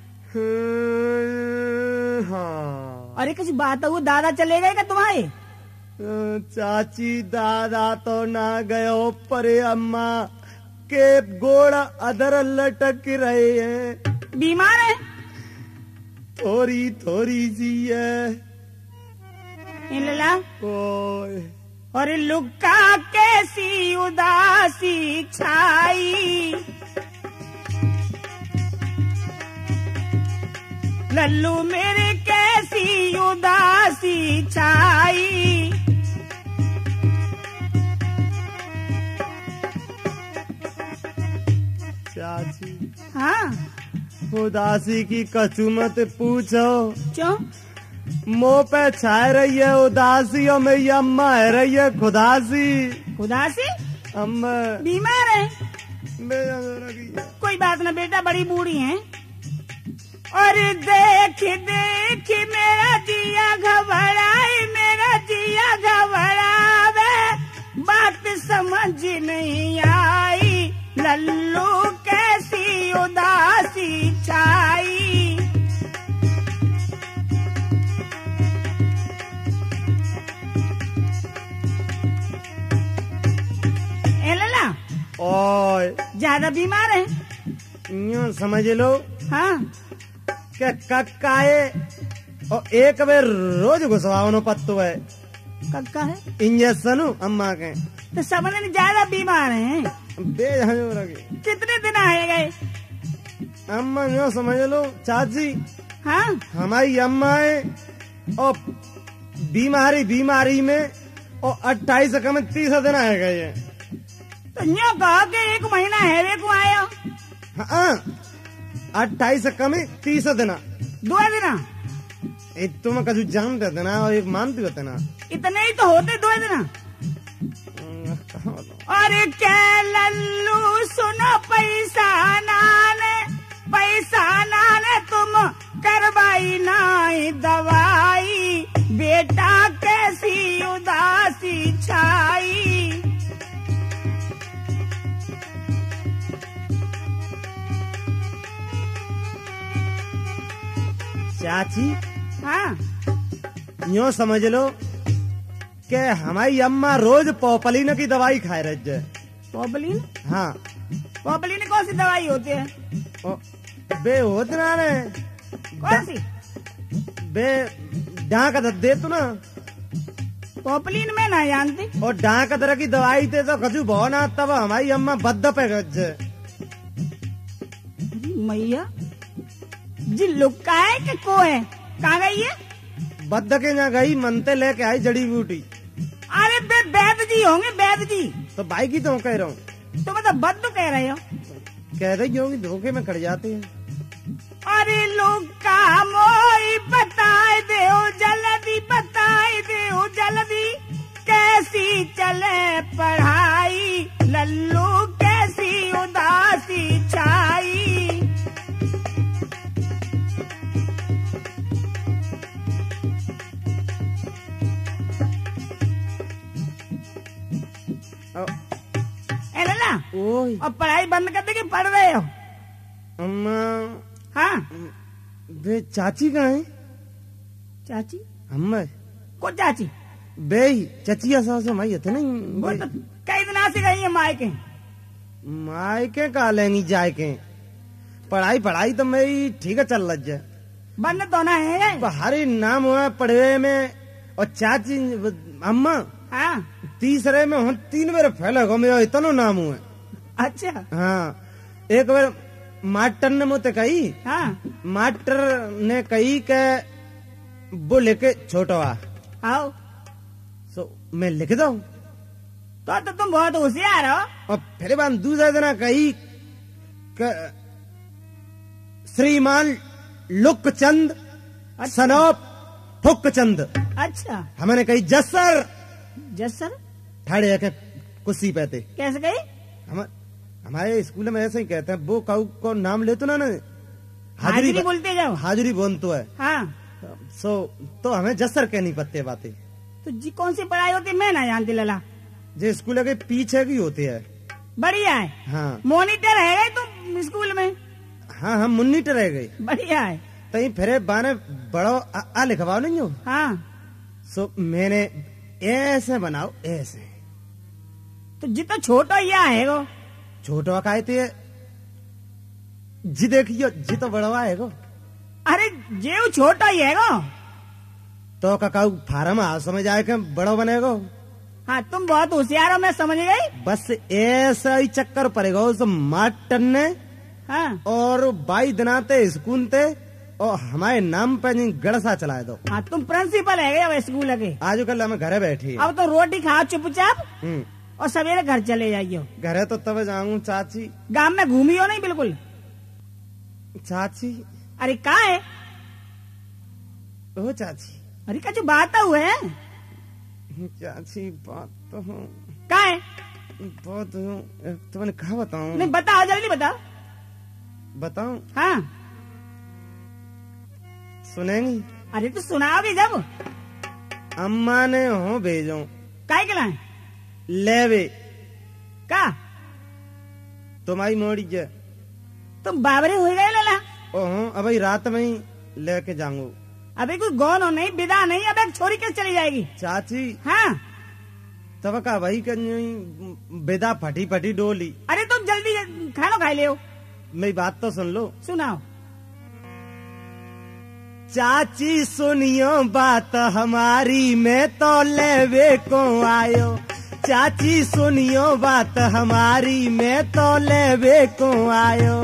हाँ अरे कुछ बात वो दादा चले गए क्या तुम्हारे चाची दादा तो ना गयो परे अम्मा के गोड़ अधर लटक रहे हैं बीमार है थोड़ी थोड़ी सी है ए लला ओए और लुक्का कैसी उदासी छाई लल्लू मेरे कैसी उदासी छाई चाची हाँ उदासी की कछु मत पूछो क्यों मुंह पे छाए रही है उदासी और मेरी अम्मा है रही है खुदासी उदासी अम्मा बीमार है मेरा कोई बात ना बेटा बड़ी बूढ़ी है और देख देख मेरा जिया घबराई मेरा जिया घबरावे बात समझ नहीं आई लल्लू कैसी उदासी छाई ए लला ओए ज्यादा बीमार है यूं समझ लो हाँ क्या कक्काए और एक बेर रोज घुसवाओ पत्तू है कक्का है इंजेक्शन अम्मा के तो समझ नहीं ज्यादा बीमार है बेहजो कितने दिन आए गए अम्मा यूं समझ लो चाची हाँ हमारी अम्मा है और बीमारी बीमारी में और अट्ठाईस कम तीस दिन आए गए तो यूं कहो कि एक महीना है वे को आयो हाँ अट्ठाईस कम तीस दिन दो दिन तुम कछु जानते थे ना और एक मानती होते ना इतने ही तो होते दो दिन और क्या लल्लू सुनो पैसा नाने पैसा नाने तुम करवाई नाई दवाई बेटा कैसी उदासी छाई चाची हाँ यूं समझ लो कि हमारी अम्मा रोज पोपलीन की दवाई खाए रहे पोपलीन हाँ पोपलीन कौन सी दवाई होती है ओ, बे होत ना रे कौन सी बे डांक दे तू ना पोपलीन में ना जानती और डांक तरह की दवाई थे तो कछु बहु ना तब हमारी अम्मा बद्द पे गज मैया जी लुक्का है कि को है कहाँ गई है बद्द के यहाँ गई मनते लेके आई जड़ी बूटी अरे बे वैद जी होंगे, वैद जी। तो भाई की तो कह रहा हूँ। तो मतलब बद कह रहे हो? कह रही होंगी, धोखे में कट जाते हैं। अरे लोग का मोई बताए देओ जल्दी, बताए देओ जल्दी, कैसी चले पढ़ाई, लल्लू कैसी उदासी छाई। ए लल्ला, ओए और पढ़ाई बंद कर दे कि पढ़ रहे हो? अम्मा, हाँ वे चाची कहाँ है? चाची अम्मा को चाची बे चचिया सास माई थे नहीं। वो तो कई दिन से गई है मायके। मायके का लेंगी जायके। पढ़ाई पढ़ाई तो मेरी ठीक है चल लग जाए, बंद तो ना है। हरी नाम हुआ पढ़वे में। और चाची अम्मा हाँ तीसरे में हम तीन बार फैल हो मेरा इतना नाम हुआ। अच्छा हाँ, एक बार मास्टर ने मुझे कही, हाँ मास्टर ने कही के वो लेके छोटवा आओ, सो मैं लिख दो। तो, तो तुम बहुत होशियार हो। और फिर बाद दूसरा दिन कही के श्रीमान लुकचंद सनोप फुकचंद। अच्छा हमने कही जसर जसर ठाड़े के कुर्सी पे थे। कैसे गई? हम हमारे स्कूल में ऐसे ही कहते हैं, वो काऊ को नाम ले तो ना ना हाजिरी बोलते जाओ। हाजिरी बोल तो है। हाँ सो तो हमें जसर कहनी पत्ते बातें। तो जी कौन सी पढ़ाई होती मैं ना जानती लला। जो स्कूल के पीछे की होती है। बढ़िया है। हाँ मॉनिटर है गए तुम स्कूल में? हाँ हम मुन्नीटर रह गई। बढ़िया है। तई फिर बाने बड़ो आ, आ लिखवाओ नहीं हो। हाँ सो मैंने ऐसे बनाओ ऐसे। तो जितना छोटा या है गो छोटा का थे जी, देखियो जी तो बड़वा है गो। अरे जेव छोटा ही है गो। तो काका फार्म हाउस में जाके बड़ो बनेगो। हाँ तुम बहुत होशियार हो, मैं समझ गई। बस ऐसा ही चक्कर पड़ेगा उस मास्टर ने। हाँ और बाई दिनाते स्कूल थे और हमारे नाम पे नहीं गड़सा चलाए दो। हाँ तुम प्रिंसिपल है गए स्कूल के। आज कल हमें घरे बैठी। अब तो रोटी खाओ चुपचाप हम्म और सवेरे घर चले जाइयो। घरे तो तब जाऊं चाची। गांव में घूमी हो नहीं बिल्कुल? चाची अरे का है? ओ चाची, अरे का जो बात हुए है चाची बात तो हूँ का है? बहुत हूँ तो मैंने कहा बताऊं। नहीं बताओ, जल्दी बताओ। बताऊं? हाँ सुनेंगी? अरे तो सुनाओगे जब। अम्मा ने हो भेजो काय के लाए लेवे का तुम्हारी मोड़ी जे। तुम बाबरे हो गए लला। ओहो अभी रात में ही लेके जाऊंगा। अबे कोई गौन हो नहीं, विदा नहीं, अब एक छोरी कैसे चली जाएगी? चाची हाँ तब का वही कर बेदा फटी फटी डोली। अरे तुम जल्दी खाना खा ले। मेरी बात तो सुन लो। सुनाओ। चाची सुनियो बात हमारी, मैं तो लेवे को आयो। चाची सुनियो बात हमारी, मैं तो लेवे को आयो।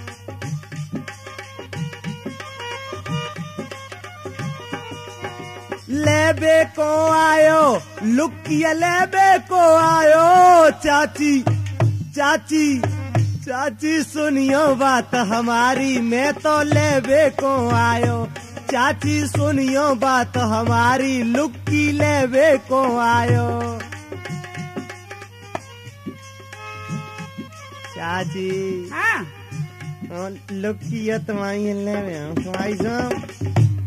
लेबे को आयो लुकिया, लेबे को आयो। चाची चाची चाची सुनियो बात हमारी, मैं तो लेबे को आयो। चाची सुनियो बात हमारी, लुक्की लेबे को आयो। चाची हाँ लुक्की है तुम्हारी लेबे तुम्हारी जो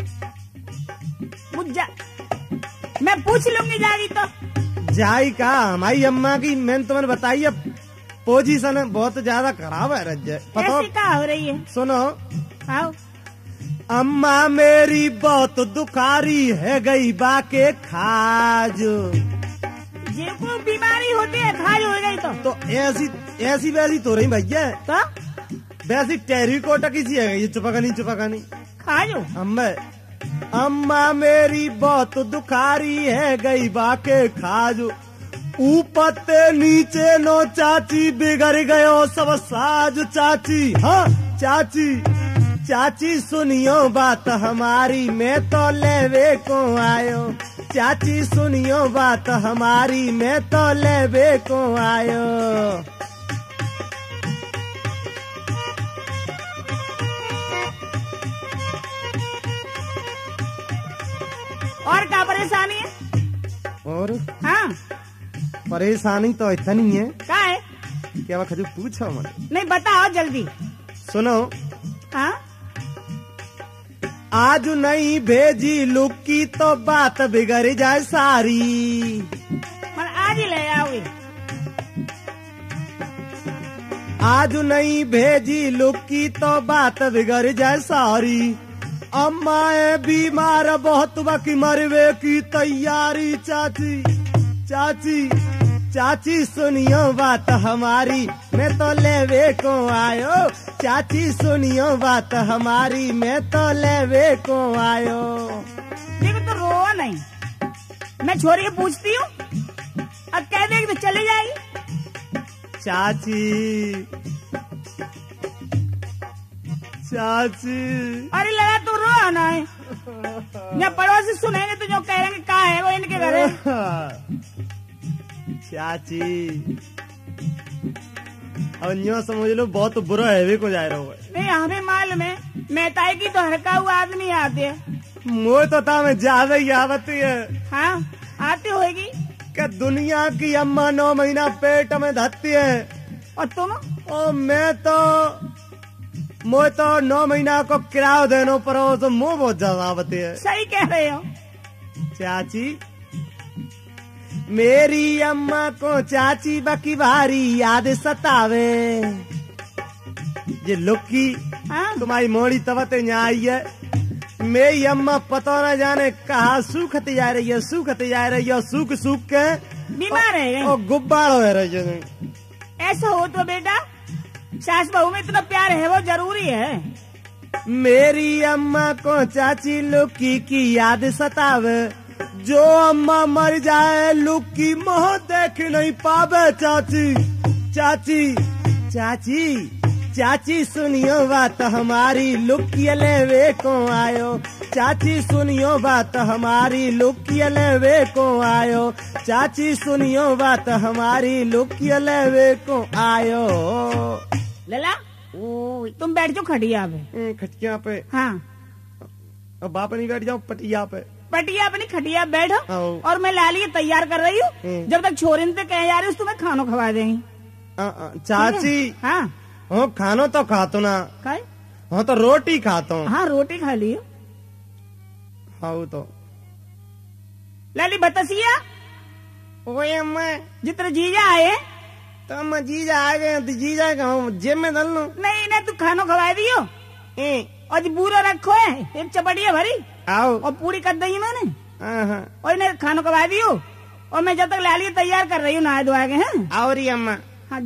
मुझा मैं पूछ लूंगी जागी तो। जाई का हमारी अम्मा की मैंने तुम्हें बताई है पोजीशन बहुत ज्यादा खराब है रज्जे। पता ऐसी का हो रही है? सुनो। आओ। अम्मा मेरी बहुत दुखारी है गई बाके खाज। ये को बीमारी होती है खाज हो गई तो तो ऐसी ऐसी वैसी तो रही भैया। तो वैसी टेरिकोटा की सी है ये, चुपका नहीं चुपका नहीं खाजो। अम्मा अम्मा मेरी बहुत दुखारी है गई बाके खाज। ऊपर ते नीचे नो चाची बिगड़ गयो सब साज। चाची हाँ चाची चाची सुनियो बात हमारी, मैं तो लेवे को आयो। चाची सुनियो बात हमारी, मैं तो लेबे को आयो। और क्या परेशानी है? और हाँ परेशानी तो इतनी है। क्या है? क्या खजू पूछो मत। नहीं बताओ जल्दी। सुनो, हाँ आज नहीं भेजी लुक्की तो बात बिगड़ जाए सारी। मैं आज ही ले आओगे। आज नहीं भेजी लुक्की तो बात बिगड़ जाए सारी। अम्मा है बीमार बहुत, बाकी मरवे की तैयारी। चाची चाची चाची सुनियो बात हमारी, मैं तो लेवे को आयो। चाची सुनियो बात हमारी, मैं तो लेवे को आयो। देखो तो रो नहीं, मैं छोरी को पूछती हूँ, अब कह देगी तो चली जाएगी। चाची चाची अरे लगा तो रो ना है, जब पड़ोसी सुनेंगे तो जो कहेंगे कहा है वो इनके घर है। चाची अब यूँ समझ लो बहुत बुरा है को जा रहा हूँ। नहीं हमें मालूम है, मेहताई की तो हड़का हुआ आदमी आते है। मोह तो था मैं ज्यादा ही आवती है। हाँ आती होगी। क्या दुनिया की अम्मा नौ महीना पेट में धरती है, और तुम? और मैं तो मोह तो नौ महीना को किराया देनो पर तो मुँह बहुत ज्यादा आवती है। सही कह रहे हो चाची। मेरी अम्मा को चाची बाकी भारी याद सतावे। ये लुक्की हाँ? तुम्हारी मोड़ी तवत यहाँ आई है। मेरी अम्मा पता न जाने कहा सूखती जा रही है, सूखती जा रही है, सूख सूख के बीमार है और गुब्बार हो रही है। ऐसा हो तो बेटा सास बहू में इतना प्यार है वो जरूरी है। मेरी अम्मा को चाची लुक्की की याद सतावे। जो अम्मा मर जाए लुक्की मोह देख नहीं पावे। चाची चाची चाची चाची सुनियो बात हमारी, लुक्की लेवे को आयो। चाची सुनियो बात हमारी, लुक्की लेवे को आयो। चाची सुनियो बात हमारी, लुक्की लेवे को आयो। लला ओ तुम बैठ जाओ खटिया पे। खटिया पे? हाँ। अब बाप नहीं बैठ जाओ पटिया पे? पटिया अपनी खटिया बैठो आओ। और मैं लाली ये तैयार कर रही हूँ। जब तक छोरी से कह जा रही हूँ तुम्हें खानो खवा देंगी। चाची हाँ हाँ खानो तो खातो ना। खाए? हाँ तो रोटी खाता हूँ। हाँ रोटी खा लियो। हाँ तो लाली बतासिया ओए अम्मा जितने जीजा आए तो अम्मा जीजा आ गए तो जीजा का जेब में डाल लो। नहीं ना तू खानो खवा दियो और जी बूरा रखो है एक चपटिया भरी आओ और पूरी कर दी मैंने। हाँ और इन्हें खानो खवा दियो और मैं जब तक लाली तैयार कर रही हूँ नहा धोआ के। हैं आओ रही अम्मा। हाँ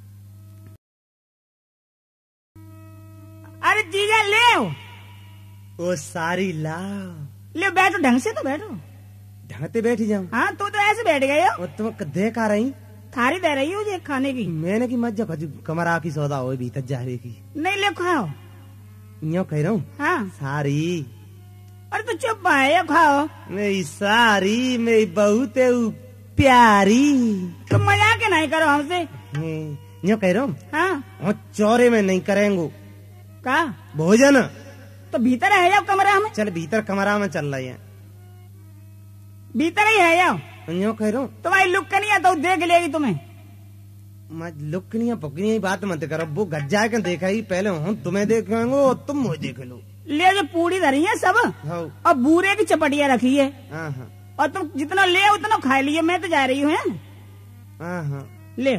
अरे जीजा ले ओ सारी लाओ। ले बैठो ढंग से तो बैठो। ढंगते बैठी जाऊँ? हाँ तू तो ऐसे बैठ गए हो। तुम देख आ रही थारी दे रही हूँ खाने की। मैंने की मत जब कमरा की सौदा हो भीतर जा रही की। नहीं ले खाओ। यूँ कह रहा हूँ। हाँ सारी। अरे तू चुप है खाओ। मेरी सारी मेरी बहुत प्यारी। तुम मजाक नहीं करो हमसे। यूँ कह रहा हूँ। हाँ चौरे में नहीं करेंगे का भोजन तो भीतर है जाओ कमरा में। चल भीतर कमरा में चल रही है। भीतर ही है जाओ। यूँ कह रहा हूँ। तुम्हारी लुक नहीं आता देख लेगी तुम्हें। मैं लुकनिया पकनिया बात मत करो। वो गज्जा के देखा ही पहले हूँ तुम्हें देखेंगे और तुम मुझे देख लो। ले जो पूरी धरी है सब हाँ। और बूरे की चपटिया रखी है। हाँ हाँ। और तुम जितना ले उतना खा लिए। मैं तो जा रही हूँ। हाँ हाँ ले।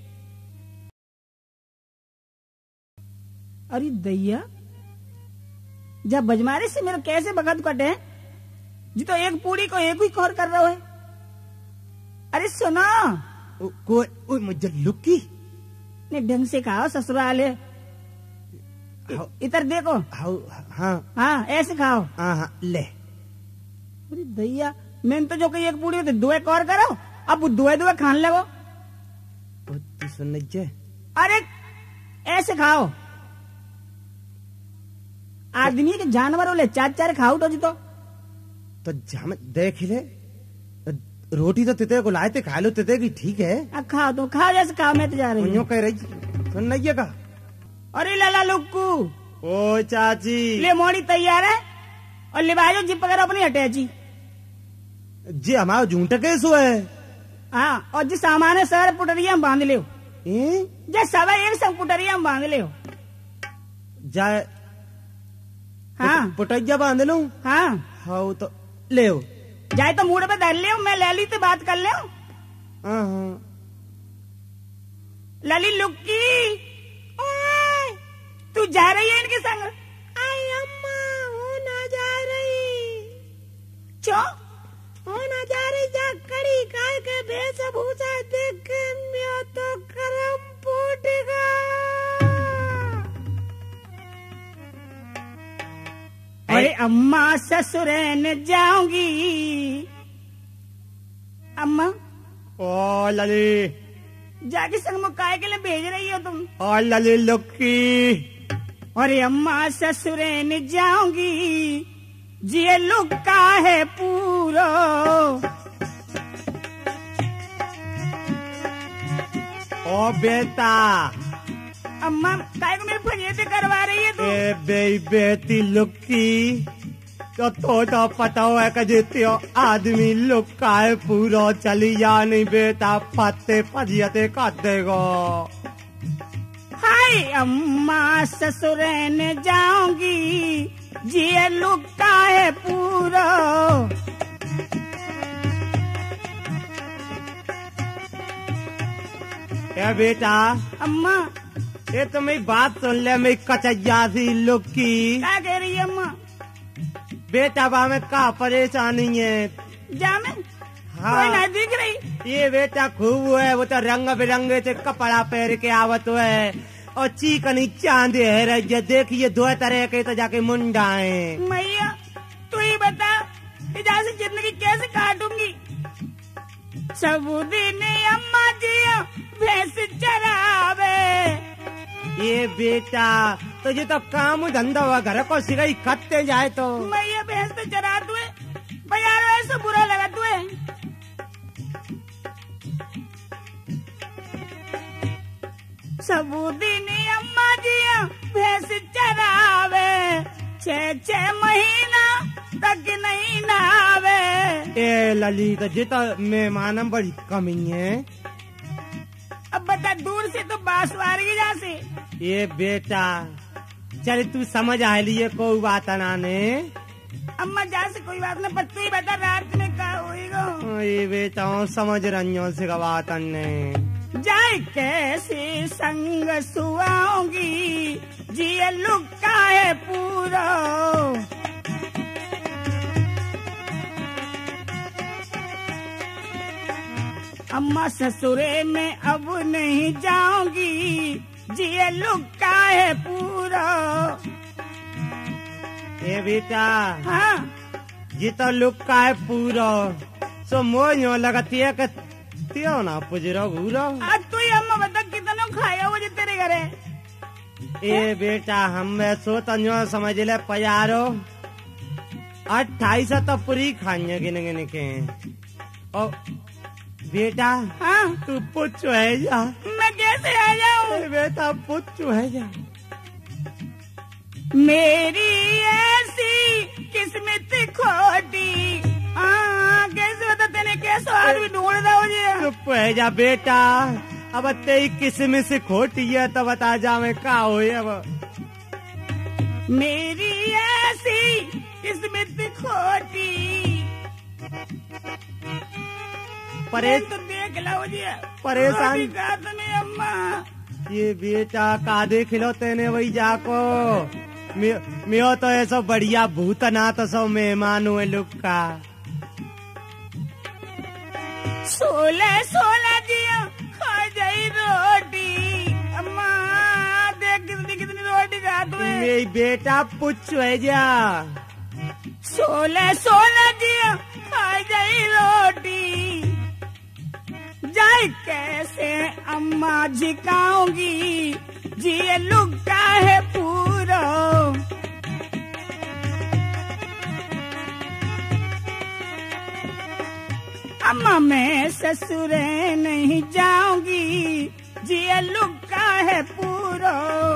अरे दैया जब बजमारे से मेरा कैसे बखत कटे जी तो एक पूरी को एक ही कौर कर रहा है। अरे सुनो कोई मुझे लुकी नहीं ढंग से खाओ ससुराल है। इधर देखो। हाँ हाँ ऐसे खाओ। हाँ हाँ ले। अरे दैया मैंने तो जो कही एक पूरी होती दुए कौर करो अब दुए दुए खान लगो। सुन अरे ऐसे खाओ। आदमी के जानवर ले चार चार खाओ तो जी तो तो जाम देख ले रोटी तो तिते को लाए थे, खा लो तिते की, ठीक है। अब खा दो, खा जैसे खा, मैं तो जा रही हूँ। कह रही सुन नहीं का। अरे लाला लुक्कू, ओ चाची ले मोड़ी तैयार है और लिबाजो जी पकड़ अपनी अटैची जी, हमारा झूठ कैसो है। हाँ, और जी सामान है सर पुटरिया में बांध लियो, ए? जे सब एक सब पुटरिया में बांध लियो। जाए हाँ पुटैया बांध लूं। हाँ हाँ तो ले जाए तो मूड पे धर लियो, मैं लैली से बात कर लियो। हाँ हाँ लली लुक्की, ओए, तू जा रही है इनके संग? आई अम्मा, हो ना जा रही। क्यों हो ना जा रही? जा कड़ी काय के वेशभूषा देख के मैं तो करम फूटेगा। अरे अम्मा ससुरैन जाऊंगी। अम्मा ओ लली, जाके संग मुकाए के लिए भेज रही हो तुम? ओ लली लुक्की, अरे अम्मा ससुरैन जाऊंगी, जिये लुक्का है पूरो। ओ बेटा, अम्मा काय को मेरे फरियते करवा रही है तू? ए बे बेटी लुक्की, तो तो तो पता है कि जितने आदमी लुक्का है पूरा, चली जा नहीं बेटा, पत्ते पजियते कर देगा। हाय अम्मा ससुरैन जाऊंगी, जिये लुक्का है पूरा। ए बेटा, अम्मा ये तो मेरी बात सुन ले, मेरी कचैया सी लुक्की। क्या कह रही है अम्मा? बेटा बा में का परेशानी है? जा में हाँ। कोई नहीं दिख रही। ये बेटा खूब है, वो तो रंग बिरंगे से कपड़ा पहन के आवत है, और चीकनी चांद है रही, देखिए दो तरह के तो जाके मुंडा है। मैया तू ही बता, इधर से जिंदगी कैसे काटूंगी? सबूदी ने अम्मा जी भैंस चरावे। ये बेटा तुझे तो काम धंधा हुआ, घर को सिगाई खत्ते जाए तो। मैया भैंस तो चरा तुए भैया, ऐसा बुरा लगा तुए? सबूदी ने अम्मा जी भैंस चरावे, छह छह महीना तक नहीं नावे। ए लली, तो जी तो मेहमान बड़ी कमी है। अब बता, दूर से तो बांसवारी जा से। ये बेटा चल तू समझ आ लिए, कोई बात ना ने। अम्मा जा से कोई बात नहीं, पर तू ही बता रात में क्या होएगा? ये बेटा समझ रही से बात ने। जाए कैसे संग सुआऊंगी, जिये लुक्का है पूरा। अम्मा ससुरे में अब नहीं जाऊंगी, जिये लुक्का है पूरा। ए बेटा हाँ ये तो लुक्का है पूरा, सो मोह लगती है त्यो ना पुजरा घूरा। आज तू ही अम्मा बता कितना खाया हो जे तेरे घरे? ए बेटा हम सो तो समझ ले पयारो, अट्ठाईस तो पूरी खाने गिन गिन के। और बेटा हाँ तू पुच्छ है जा। मैं कैसे आ जाऊँ? बेटा पुच्छ है जा। मेरी ऐसी किस्मत खोटी, हाँ कैसे बता तेने कैसे आदमी ढूंढता हो जी? चुप है जा बेटा, अब तेरी किस्मत से खोटी है तो बता जा मैं का हो। अब मेरी ऐसी किस्मत खोटी, परेश तो देख लो जी। परेशान तुम्हें अम्मा, ये बेटा कादे खिलौते ने वही जाको मैं तो ऐसा बढ़िया भूत ना तो सब मेहमान हुए लोग का। सोलह सोलह दिया खा जाई रोटी। अम्मा देख कितनी कितनी रोटी खा तू। मेरी बेटा पुछ है जा। सोलह सोलह दिया खा जाई रोटी, जाए कैसे अम्मा झिकाऊंगी, जिये लुक्का है पूरा। अम्मा मैं ससुरे नहीं जाऊंगी, जिया लुका है पूरो।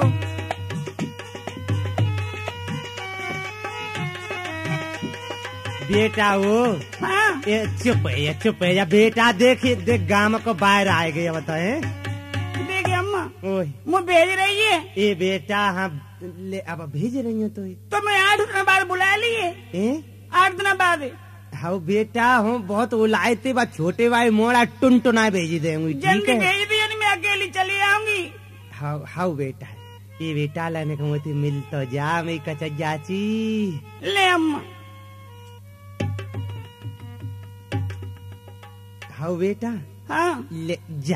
बेटा वो हाँ ये चुप है, ये चुप है या बेटा, देखिए देख गांव को बाहर आए गए बताए। देखिए अम्मा ओए मुझे भेज रही है, ये बेटा हाँ ले अब भेज रही हो तो तो मैं आठ दिन बाद बुला लिए, ए? आठ दिन बाद। हाँ बेटा हूँ बहुत उलाए थे बा छोटे भाई मोड़ा टुन टुना भेज देंगे। जल्दी भेज दिया नहीं, मैं अकेली चली आऊंगी। हाँ हाँ बेटा ये बेटा लाने को मोती मिल तो जा मैं कचा जाची। ले अम्मा। हाँ बेटा हाँ ले जा।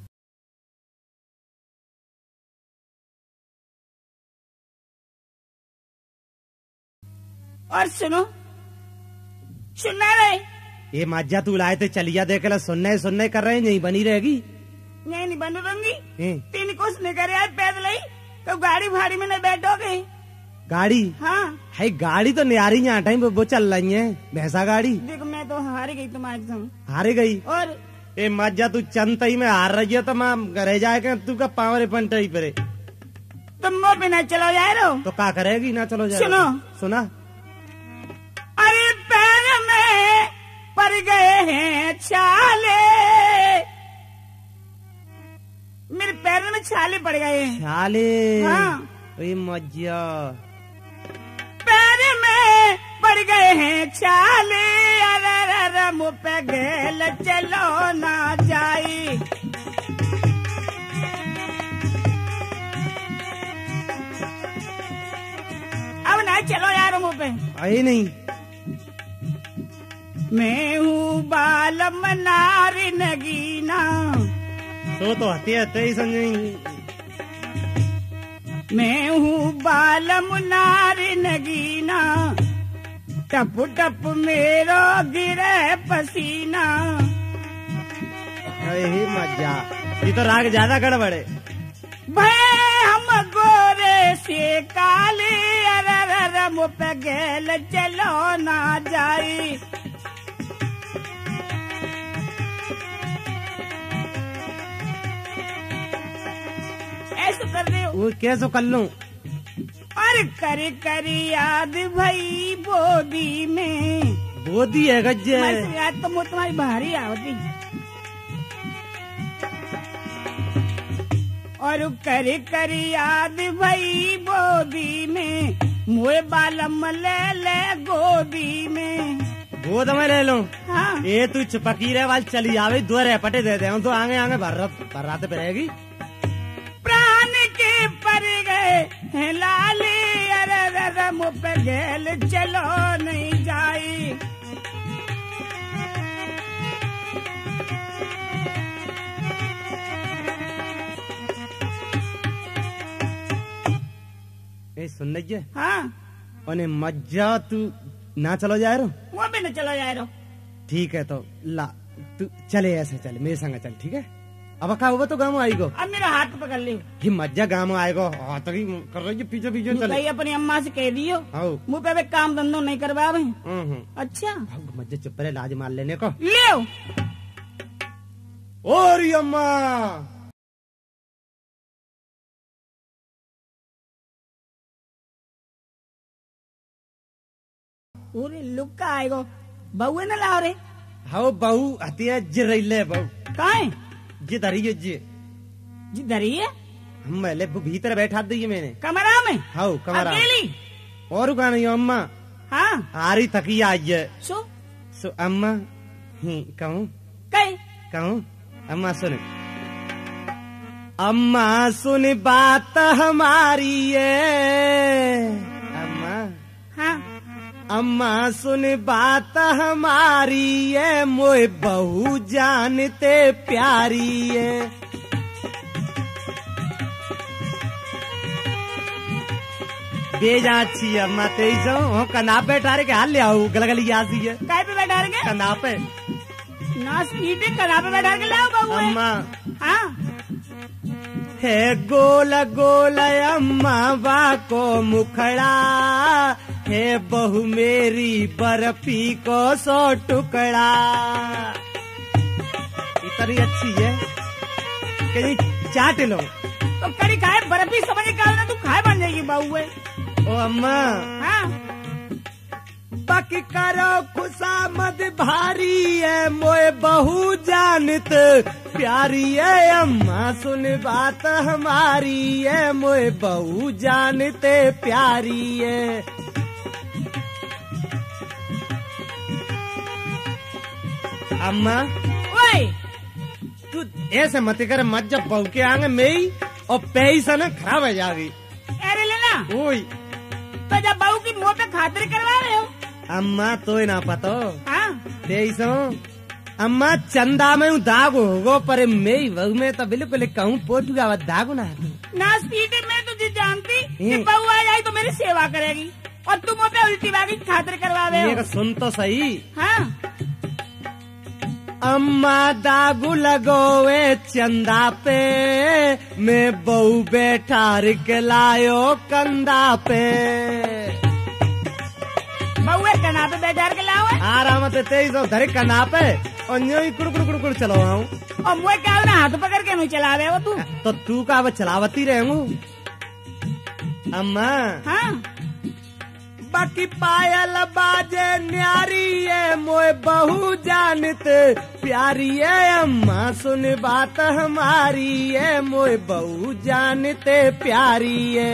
और सुनो, सुनना रहे ये मज्जा तू लाए थे चलिया देख ला, सुनने सुनने कर रहे नहीं बनी रहेगी। नहीं नहीं बन रहूंगी। ए? तीन कुछ नहीं करे आज पैदल ही, तो गाड़ी भाड़ी में न बैठोगे। गाड़ी हाँ है गाड़ी तो न्यारी यहाँ टाइम वो चल रही है भैंसा गाड़ी। देखो मैं तो हार गई तुम्हारे संग। हारे गई और ए मज्जा तू चंद ही में हार रही है तो मैं घरे जाएगा तू का पावर पंटई परे तुम मुँह पे न चलो जा रहे हो तो क्या करेगी ना चलो जाए। सुनो सुना अरे पैर में पड़ गए हैं छाले, मेरे पैर में छाले पड़ गए हैं। छाले हाँ ओए मज्जा पैर में पड़ गए हैं छाले, अरे अरे मुँह पे गेल चलो ना जाई। अब ना चलो यार मुँह पे। आई नहीं मैं हूँ बालम नारी नगीना, तो तो हते हते ही समझेंगी। मैं हूँ बालम नारी नगीना, टप टप मेरो गिरे पसीना। यही मज्जा ये तो राग ज्यादा गड़बड़े। भय हम गोरे से काले, अरे अरे मुँह पे गेल चलो ना जाई। ऐसे कर रहे हो वो कैसे कर लूं। और कर कर याद भई बोदी में, बोदी है गज्जे मैं याद तो मुझ तुम्हारी भारी आवती। और कर कर याद भई बोदी में, मुए बालम ले ले गोदी में। गोद में ले लूं। हाँ ये तू चपकीरे वाल चली आवे दो रेपटे दे दे तो आगे आगे भर भर्राते पे रहेगी। प्राण के पर गए हैं लाले, अरे अरे मुँह पे गेल चलो नहीं जाई। ए सुन लीजिए हाँ ओने मज्जा तू ना चलो जा रहा वो भी न चलो जा रहा। ठीक है तो ला तू चले ऐसे चले मेरे संग चल ठीक है। अब का हुआ तो गाँव आएगो। अब मेरा हाथ पकड़ ली, ये मज्जा गाँव आएगो हाथ ही कर रही है पीछे पीछे चले। कहीं अपनी अम्मा से कह दियो आओ मुँह पे काम धंधो नहीं करवा रहे। हम्म अच्छा मज्जा चुप रहे लाज मार लेने को। ले और ये अम्मा पूरे लुक का आएगो बहुए न लाओ रे। हाउ बहू हतिया जे रही बहू काहे जे धरी है जे जी धरी है हम ले भीतर बैठा दी मैंने कमरा में हाउ कमरा अकेली। और का नहीं अम्मा हाँ आ रही थकी आज सो सो अम्मा ही कहूँ कहे कहूँ अम्मा सुन अम्मा सुन बात हमारी है अम्मा हाँ अम्मा सुन बात हमारी है मोए बहू जानते प्यारी है। बेजाची अम्मा तेज हो कनाप बैठा के हाल ले आओ गलगली आसी है काय पे बैठा रहे कनाप है ना सीटे कना पे बैठा के लाओ बहू अम्मा हाँ है गोल गोल अम्मा बा को मुखड़ा है बहू मेरी बर्फी को सौ टुकड़ा। तरी अच्छी है कहीं चाट लो। तो कड़ी खाए बर्फी समझ के ना तू खाए बन जाएगी बहू है। ओ अम्मा हाँ बाकी करो खुशामद भारी है मोए बहू जानत प्यारी है अम्मा सुन बात हमारी है मोए बहू जानते प्यारी है। अम्मा ओए तू ऐसे मत कर मत जब बहू के आगे मेरी और पैसा ना खराब हो जाएगी। अरे लेना ओए तो जब बहू की मुंह पे खातिर करवा रहे हो। अम्मा तो ही ना पतो हाँ तेईसो अम्मा चंदा में दाग होगो पर मेरी बहू में तो बिल्कुल कहूँ पोटूगा दाग ना ना सीटे में तुझे जानती कि हम्म। बहू आ जाए तो मेरी सेवा करेगी और तुम मुंह पे उल्टी बागी खातिर करवा रहे ये हो। सुन तो सही हाँ अम्मा दागू लगोवे चंदा पे मैं बहू बैठा के लायो कंधा पे। बहू है कना पे बैठा के लाओ है आराम से तेईस धरे कना पे और यूं ही कुड़ कुड़ कुड़ कुड़ चलो आऊं और मुझे क्या ना हाथ पकड़ के नहीं चला रहे हो तू। तो तू का अब चलावती रहूं अम्मा। हाँ बाकी पायल बाजे न्यारी है मोए बहू जानते प्यारी है अम्मा सुन बात हमारी है मोए बहू जानते प्यारी है।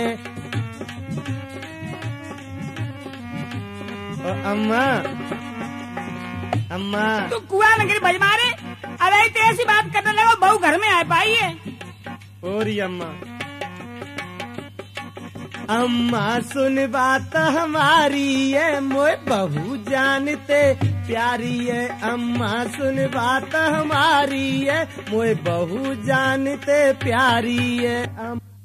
ओ अम्मा अम्मा तू कुआ नगरी भज मारे अरे तो ऐसी बात करने लगा बहू घर में आ पाई है। और अम्मा अम्मा सुन बात हमारी है मोए बहू जानते प्यारी है अम्मा सुन बात हमारी है मोए बहू जानते प्यारी है।